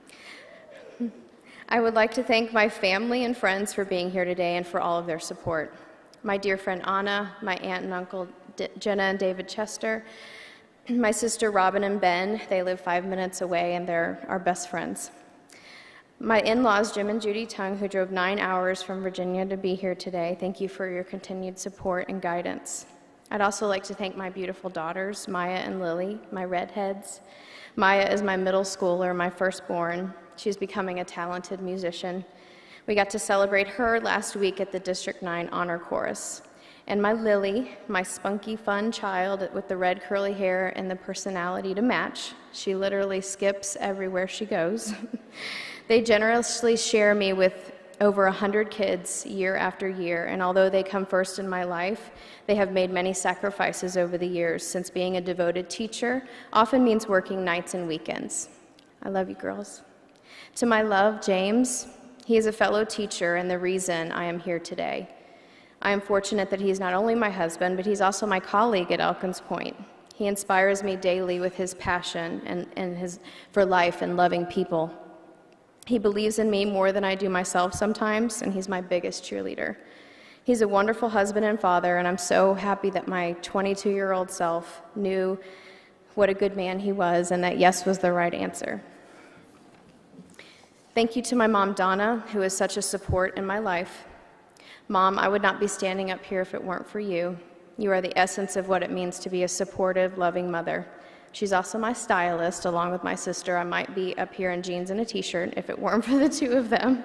I would like to thank my family and friends for being here today and for all of their support. My dear friend Anna, my aunt and uncle D- Jenna and David Chester, my sister Robin and Ben, they live five minutes away and they're our best friends. My in-laws, Jim and Judy Tung, who drove nine hours from Virginia to be here today, thank you for your continued support and guidance. I'd also like to thank my beautiful daughters, Maya and Lily, my redheads. Maya is my middle schooler, my firstborn. She's becoming a talented musician. We got to celebrate her last week at the District nine Honor Chorus. And my Lily, my spunky, fun child with the red curly hair and the personality to match. She literally skips everywhere she goes. They generously share me with over one hundred kids year after year, and although they come first in my life, they have made many sacrifices over the years, since being a devoted teacher often means working nights and weekends. I love you, girls. To my love, James, he is a fellow teacher and the reason I am here today. I am fortunate that he is not only my husband, but he's also my colleague at Elkins Point. He inspires me daily with his passion and, and his, for life and loving people. He believes in me more than I do myself sometimes, and he's my biggest cheerleader. He's a wonderful husband and father, and I'm so happy that my twenty-two-year-old self knew what a good man he was and that yes was the right answer. Thank you to my mom, Donna, who is such a support in my life. Mom, I would not be standing up here if it weren't for you. You are the essence of what it means to be a supportive, loving mother. She's also my stylist, along with my sister. I might be up here in jeans and a t-shirt if it weren't for the two of them.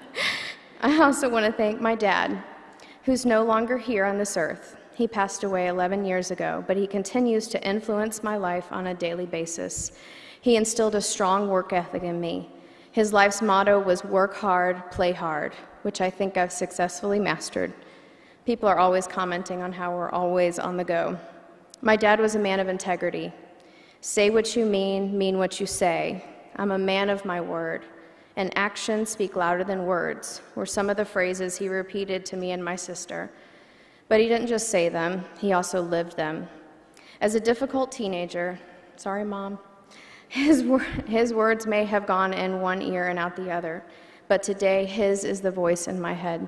I also want to thank my dad, who's no longer here on this earth. He passed away eleven years ago, but he continues to influence my life on a daily basis. He instilled a strong work ethic in me. His life's motto was work hard, play hard, which I think I've successfully mastered. People are always commenting on how we're always on the go. My dad was a man of integrity. Say what you mean, mean what you say. I'm a man of my word, and actions speak louder than words were some of the phrases he repeated to me and my sister. But he didn't just say them, he also lived them. As a difficult teenager, sorry, Mom, his, his words may have gone in one ear and out the other, but today his is the voice in my head.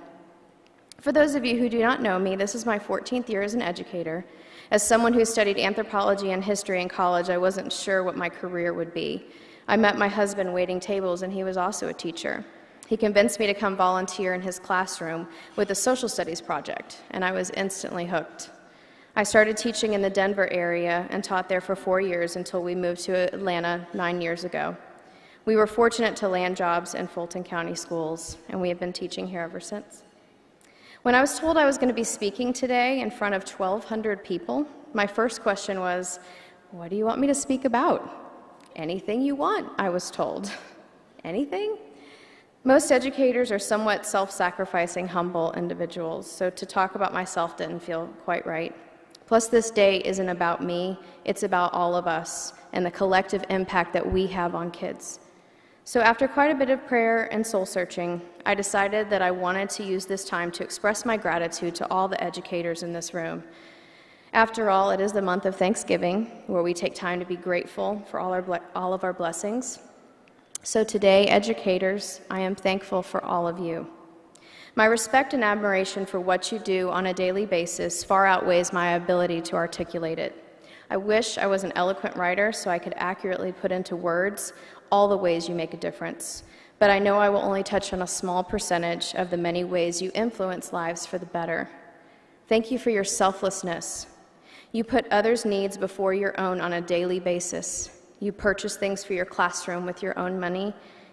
For those of you who do not know me, this is my fourteenth year as an educator. As someone who studied anthropology and history in college, I wasn't sure what my career would be. I met my husband waiting tables, and he was also a teacher. He convinced me to come volunteer in his classroom with a social studies project, and I was instantly hooked. I started teaching in the Denver area and taught there for four years until we moved to Atlanta nine years ago. We were fortunate to land jobs in Fulton County schools, and we have been teaching here ever since. When I was told I was going to be speaking today in front of twelve hundred people, my first question was, what do you want me to speak about? Anything you want, I was told. Anything? Most educators are somewhat self-sacrificing, humble individuals, so to talk about myself didn't feel quite right. Plus, this day isn't about me, it's about all of us and the collective impact that we have on kids. So after quite a bit of prayer and soul-searching, I decided that I wanted to use this time to express my gratitude to all the educators in this room. After all, it is the month of Thanksgiving, where we take time to be grateful for all, our all of our blessings. So today, educators, I am thankful for all of you. My respect and admiration for what you do on a daily basis far outweighs my ability to articulate it. I wish I was an eloquent writer so I could accurately put into words all the ways you make a difference, but I know I will only touch on a small percentage of the many ways you influence lives for the better. Thank you for your selflessness. You put others' needs before your own on a daily basis. You purchase things for your classroom with your own money.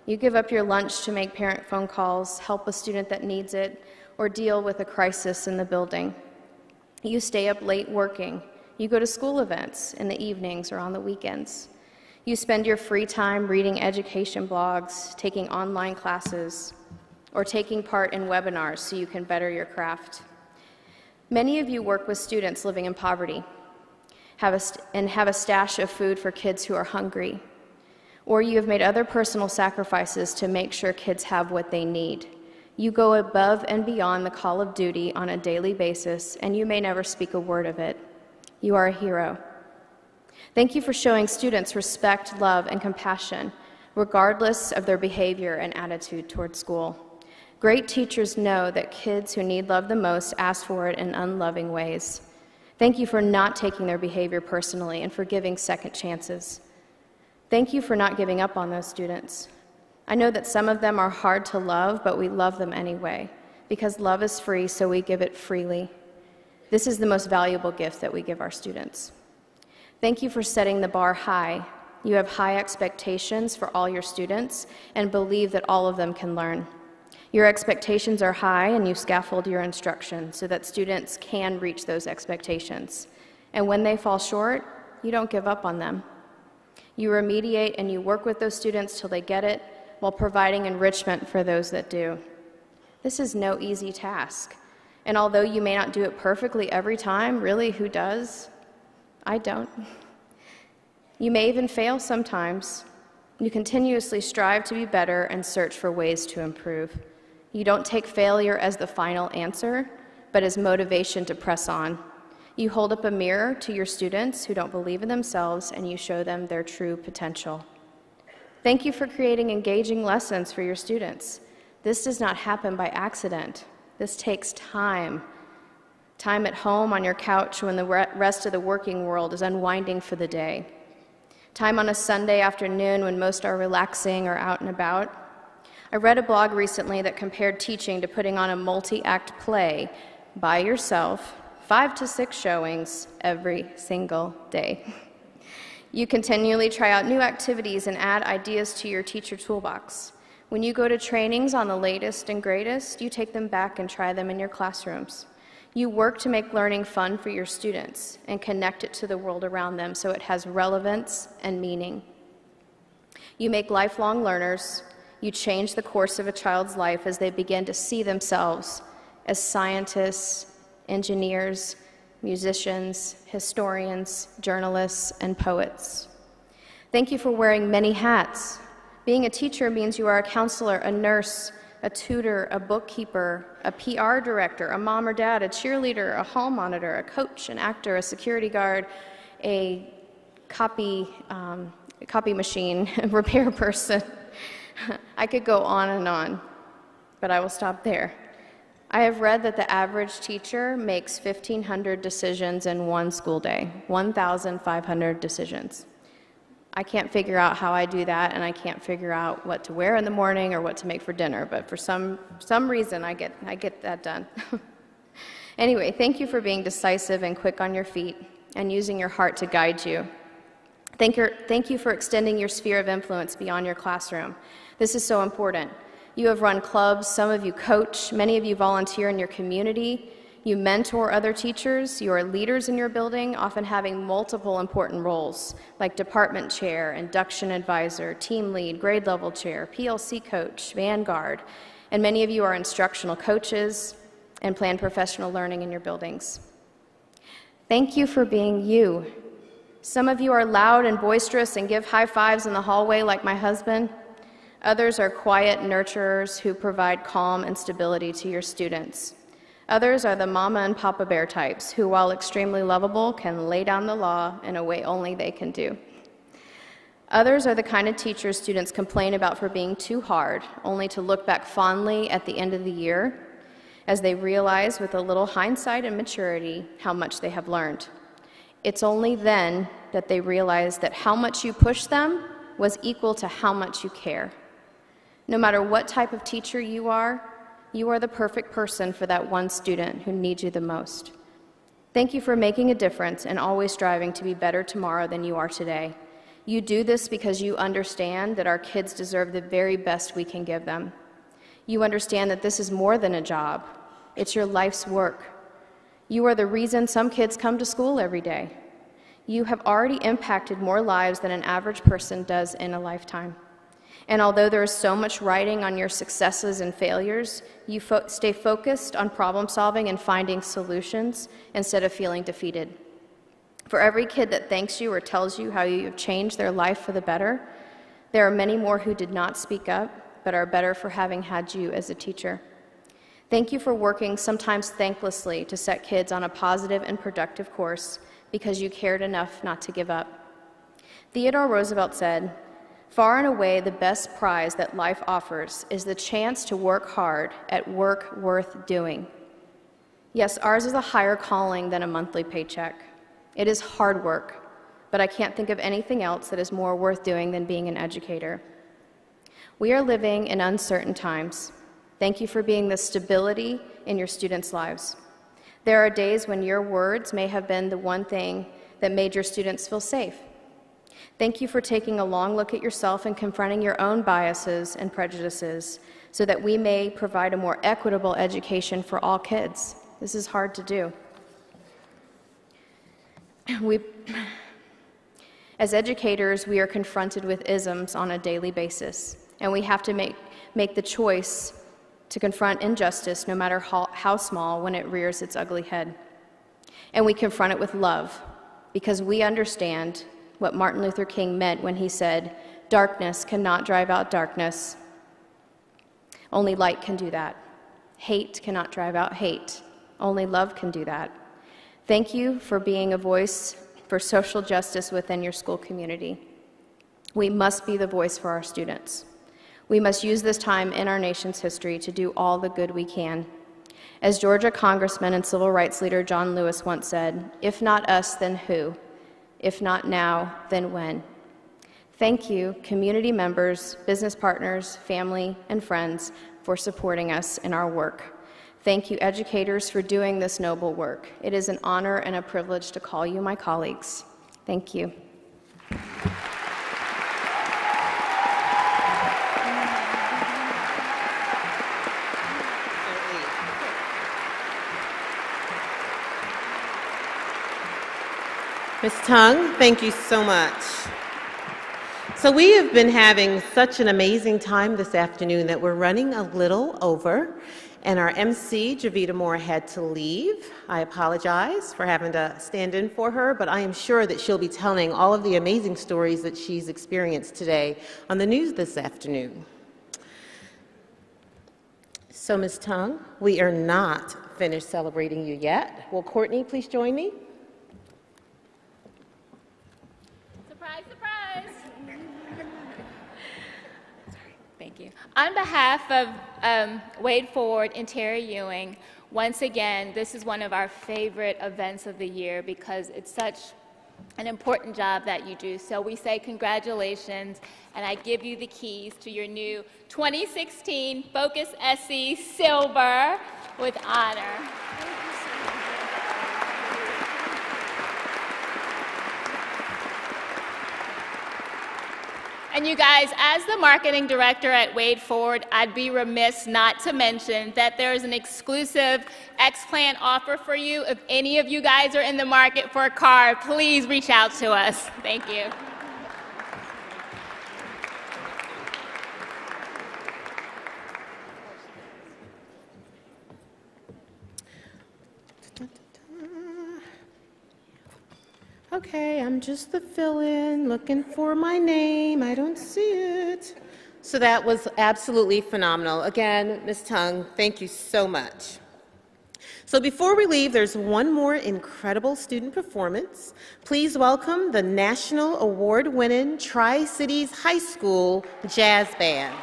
You give up your lunch to make parent phone calls, help a student that needs it, or deal with a crisis in the building. You stay up late working. You go to school events in the evenings or on the weekends. You spend your free time reading education blogs, taking online classes, or taking part in webinars so you can better your craft. Many of you work with students living in poverty have a st- and have a stash of food for kids who are hungry. Or you have made other personal sacrifices to make sure kids have what they need. You go above and beyond the call of duty on a daily basis, and you may never speak a word of it. You are a hero. Thank you for showing students respect, love, and compassion, regardless of their behavior and attitude toward school. Great teachers know that kids who need love the most ask for it in unloving ways. Thank you for not taking their behavior personally and for giving second chances. Thank you for not giving up on those students. I know that some of them are hard to love, but we love them anyway, because love is free, so we give it freely. This is the most valuable gift that we give our students. Thank you for setting the bar high. You have high expectations for all your students and believe that all of them can learn. Your expectations are high, and you scaffold your instruction so that students can reach those expectations. And when they fall short, you don't give up on them. You remediate and you work with those students till they get it, while providing enrichment for those that do. This is no easy task. And although you may not do it perfectly every time, really, who does? I don't. You may even fail sometimes. You continuously strive to be better and search for ways to improve. You don't take failure as the final answer, but as motivation to press on. You hold up a mirror to your students who don't believe in themselves, and you show them their true potential. Thank you for creating engaging lessons for your students. This does not happen by accident. This takes time. Time at home on your couch when the rest of the working world is unwinding for the day. Time on a Sunday afternoon when most are relaxing or out and about. I read a blog recently that compared teaching to putting on a multi-act play by yourself, five to six showings every single day. You continually try out new activities and add ideas to your teacher toolbox. When you go to trainings on the latest and greatest, you take them back and try them in your classrooms. You work to make learning fun for your students and connect it to the world around them so it has relevance and meaning. You make lifelong learners. You change the course of a child's life as they begin to see themselves as scientists, engineers, musicians, historians, journalists, and poets. Thank you for wearing many hats. Being a teacher means you are a counselor, a nurse, a tutor, a bookkeeper, a P R director, a mom or dad, a cheerleader, a hall monitor, a coach, an actor, a security guard, a copy, um, a copy machine repair person. I could go on and on, but I will stop there. I have read that the average teacher makes fifteen hundred decisions in one school day, one thousand five hundred decisions. I can't figure out how I do that, and I can't figure out what to wear in the morning or what to make for dinner, but for some, some reason, I get, I get that done. Anyway, thank you for being decisive and quick on your feet and using your heart to guide you. Thank, your, thank you for extending your sphere of influence beyond your classroom. This is so important. You have run clubs, some of you coach, many of you volunteer in your community. You mentor other teachers, you are leaders in your building, often having multiple important roles, like department chair, induction advisor, team lead, grade level chair, P L C coach, vanguard, and many of you are instructional coaches and plan professional learning in your buildings. Thank you for being you. Some of you are loud and boisterous and give high fives in the hallway like my husband. Others are quiet nurturers who provide calm and stability to your students. Others are the mama and papa bear types who, while extremely lovable, can lay down the law in a way only they can do. Others are the kind of teachers students complain about for being too hard, only to look back fondly at the end of the year as they realize with a little hindsight and maturity how much they have learned. It's only then that they realize that how much you push them was equal to how much you care. No matter what type of teacher you are, you are the perfect person for that one student who needs you the most. Thank you for making a difference and always striving to be better tomorrow than you are today. You do this because you understand that our kids deserve the very best we can give them. You understand that this is more than a job. It's your life's work. You are the reason some kids come to school every day. You have already impacted more lives than an average person does in a lifetime. And although there is so much writing on your successes and failures, you fo- stay focused on problem solving and finding solutions instead of feeling defeated. For every kid that thanks you or tells you how you have changed their life for the better, there are many more who did not speak up, but are better for having had you as a teacher. Thank you for working, sometimes thanklessly, to set kids on a positive and productive course because you cared enough not to give up. Theodore Roosevelt said, "Far and away the best prize that life offers is the chance to work hard at work worth doing." Yes, ours is a higher calling than a monthly paycheck. It is hard work, but I can't think of anything else that is more worth doing than being an educator. We are living in uncertain times. Thank you for being the stability in your students' lives. There are days when your words may have been the one thing that made your students feel safe. Thank you for taking a long look at yourself and confronting your own biases and prejudices so that we may provide a more equitable education for all kids. This is hard to do. We, as educators, we are confronted with isms on a daily basis, and we have to make, make the choice to confront injustice, no matter how, how small, when it rears its ugly head. And we confront it with love, because we understand what Martin Luther King meant when he said, "Darkness cannot drive out darkness. Only light can do that. Hate cannot drive out hate. Only love can do that." Thank you for being a voice for social justice within your school community. We must be the voice for our students. We must use this time in our nation's history to do all the good we can. As Georgia Congressman and civil rights leader John Lewis once said, "If not us, then who? If not now, then when?" Thank you, community members, business partners, family, and friends, for supporting us in our work. Thank you, educators, for doing this noble work. It is an honor and a privilege to call you my colleagues. Thank you. Miz Tung, thank you so much. So we have been having such an amazing time this afternoon that we're running a little over, and our M C, Javita Moore, had to leave. I apologize for having to stand in for her, but I am sure that she'll be telling all of the amazing stories that she's experienced today on the news this afternoon. So, Miz Tung, we are not finished celebrating you yet. Will Courtney please join me? Surprise, surprise. Thank you. On behalf of um, Wade Ford and Terry Ewing, once again, this is one of our favorite events of the year because it's such an important job that you do. So we say congratulations, and I give you the keys to your new twenty sixteen Focus S E Silver with honor. And you guys, as the marketing director at Wade Ford, I'd be remiss not to mention that there is an exclusive X-Plan offer for you. If any of you guys are in the market for a car, please reach out to us. Thank you. Okay, I'm just the fill-in, looking for my name. I don't see it. So that was absolutely phenomenal. Again, Miz Tung, thank you so much. So before we leave, there's one more incredible student performance. Please welcome the National Award-winning Tri-Cities High School Jazz Band.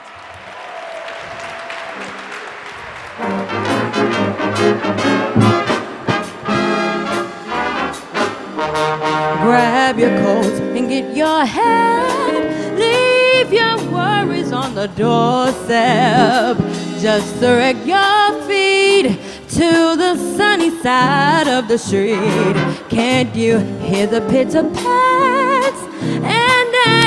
Grab your coat and get your hat. Leave your worries on the doorstep. Just direct your feet to the sunny side of the street. Can't you hear the pitter pats and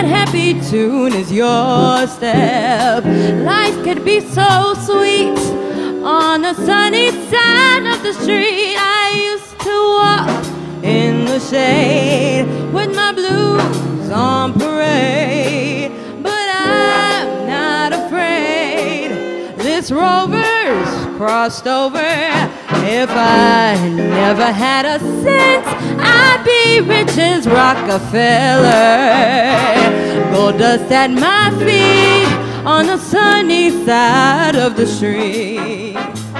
every tune is your step. Life could be so sweet on the sunny side of the street. I used to walk in the shade with my blues on parade, but I'm not afraid. This rover's crossed over. If I never had a cent, I'd be rich as Rockefeller. Gold dust at my feet on the sunny side of the street.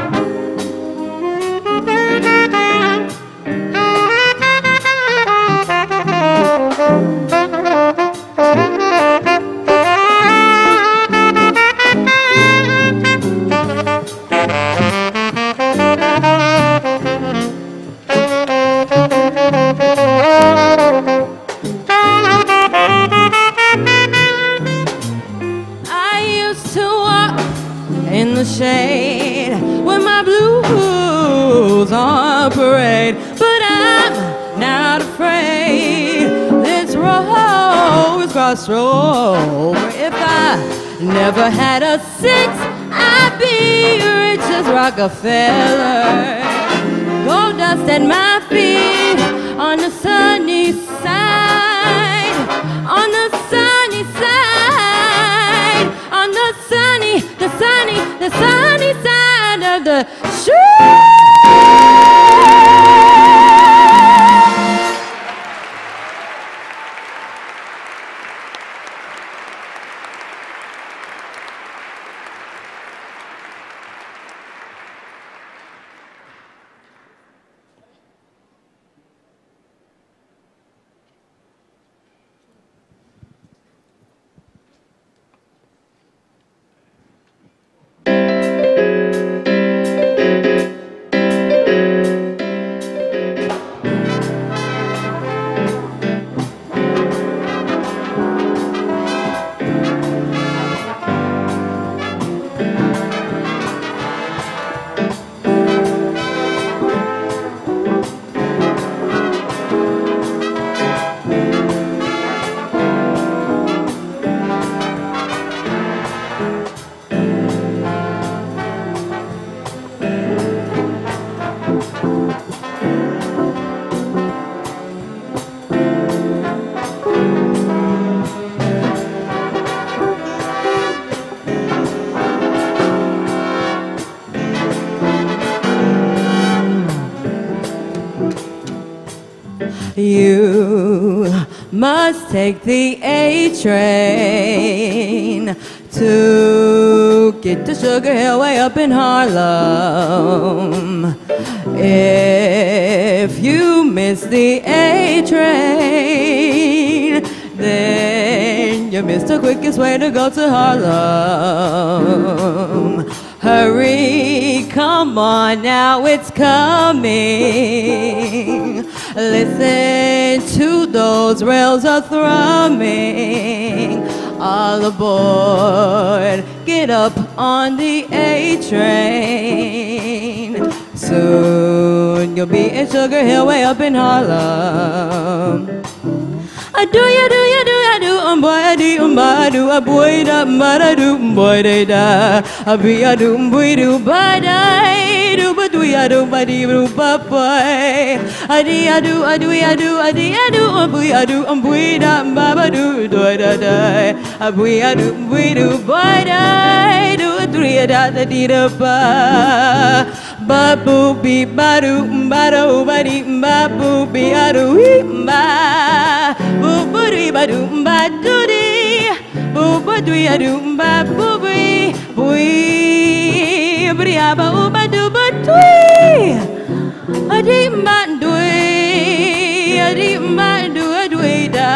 Shade with my blues on parade, but I'm not afraid. This road is crossed over. If I never had a cent, I'd be rich as Rockefeller. Gold dust at my feet on the sunny side, on the sunny side, on the sunny, the sunny, the sunny side of the street. You must take the A train to get to Sugar Hill way up in Harlem. If you miss the A train, then you missed the quickest way to go to Harlem. Hurry, come on now, it's coming. Listen to those rails are thrumming. All aboard, get up on the A train. Soon you'll be in Sugar Hill way up in Harlem. I do ya do ya do ya do um boy I do um boy I do a boy da ma da do um boy da da a be a do um boy do ba da do ba do ya do ba di do ba boy a di a do a do ya do a di a do um boy I do um boy da ba ba do do da da a boy a do um boy do ba da do a do ya da da di da ba ba boo be ba do ba do ba di ba boo be a do ba boo boo dee ba do ba do dee boo ba do ya do ba boo bee bee bee ba oo ba do ba dee a dee ba do a dee ba do a do da.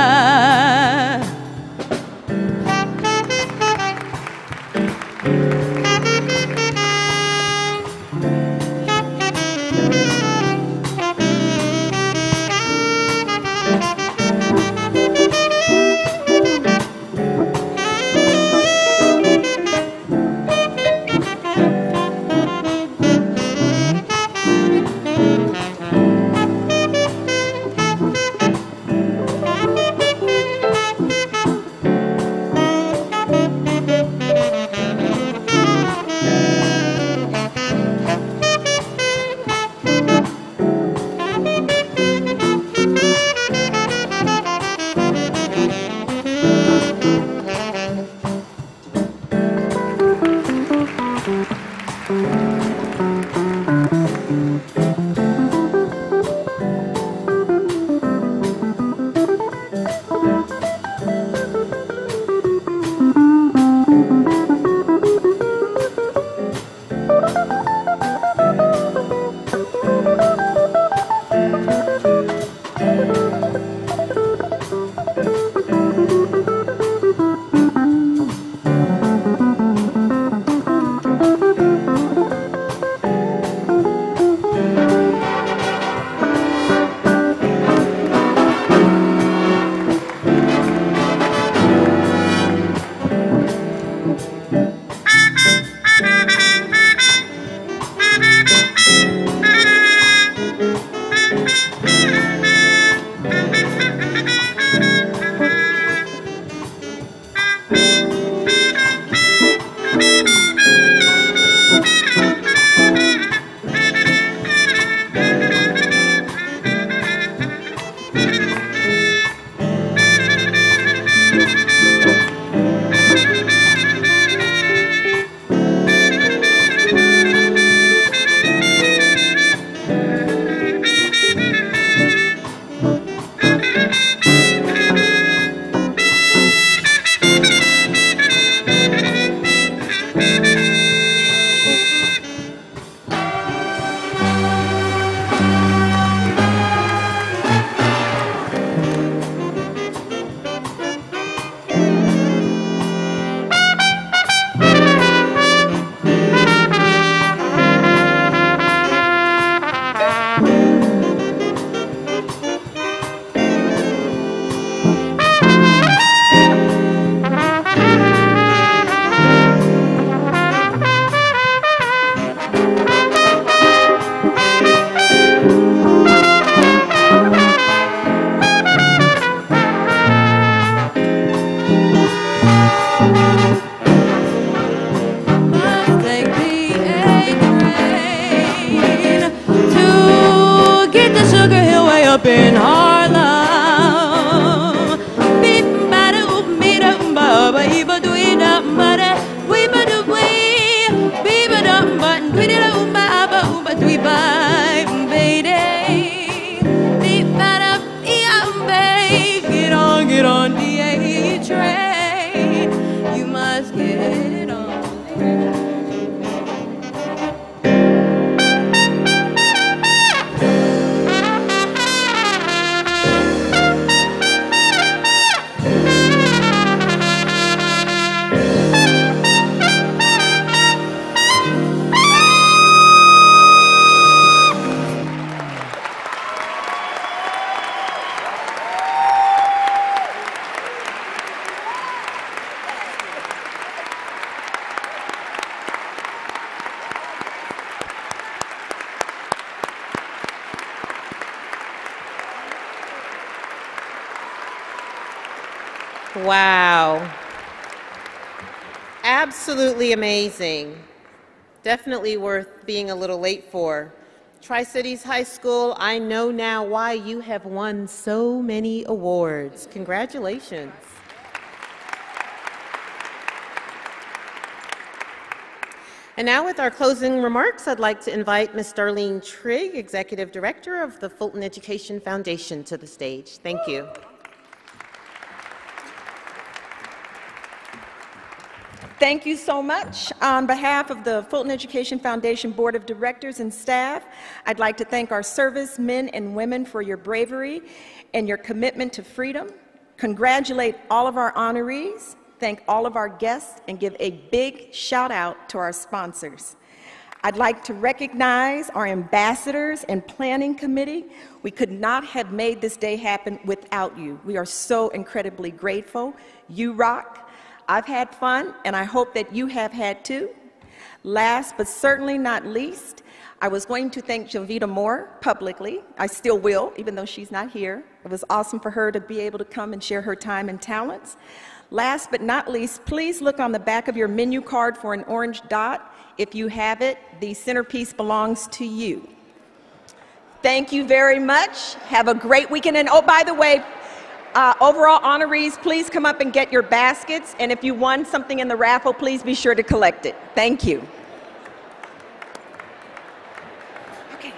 up in Harlem. Beep bada oop me da ba ba ba do da ba da we ba do we be ba da ba do da ba ba ba do ba baby. Beep bada yeah babe, get on get on the A train. You must get on. Wow. Absolutely amazing. Definitely worth being a little late for. Tri-Cities High School, I know now why you have won so many awards. Congratulations. And now with our closing remarks, I'd like to invite Miz Darlene Trigg, Executive Director of the Fulton Education Foundation, to the stage. Thank you. Thank you so much. On behalf of the Fulton Education Foundation Board of Directors and staff, I'd like to thank our servicemen and women for your bravery and your commitment to freedom. Congratulate all of our honorees, thank all of our guests, and give a big shout out to our sponsors. I'd like to recognize our ambassadors and planning committee. We could not have made this day happen without you. We are so incredibly grateful. You rock. I've had fun, and I hope that you have had too. Last but certainly not least, I was going to thank Jovita Moore publicly. I still will, even though she's not here. It was awesome for her to be able to come and share her time and talents. Last but not least, please look on the back of your menu card for an orange dot. If you have it, the centerpiece belongs to you. Thank you very much. Have a great weekend. And oh, by the way, Uh, overall honorees, please come up and get your baskets, and if you won something in the raffle, please be sure to collect it. Thank you. Okay.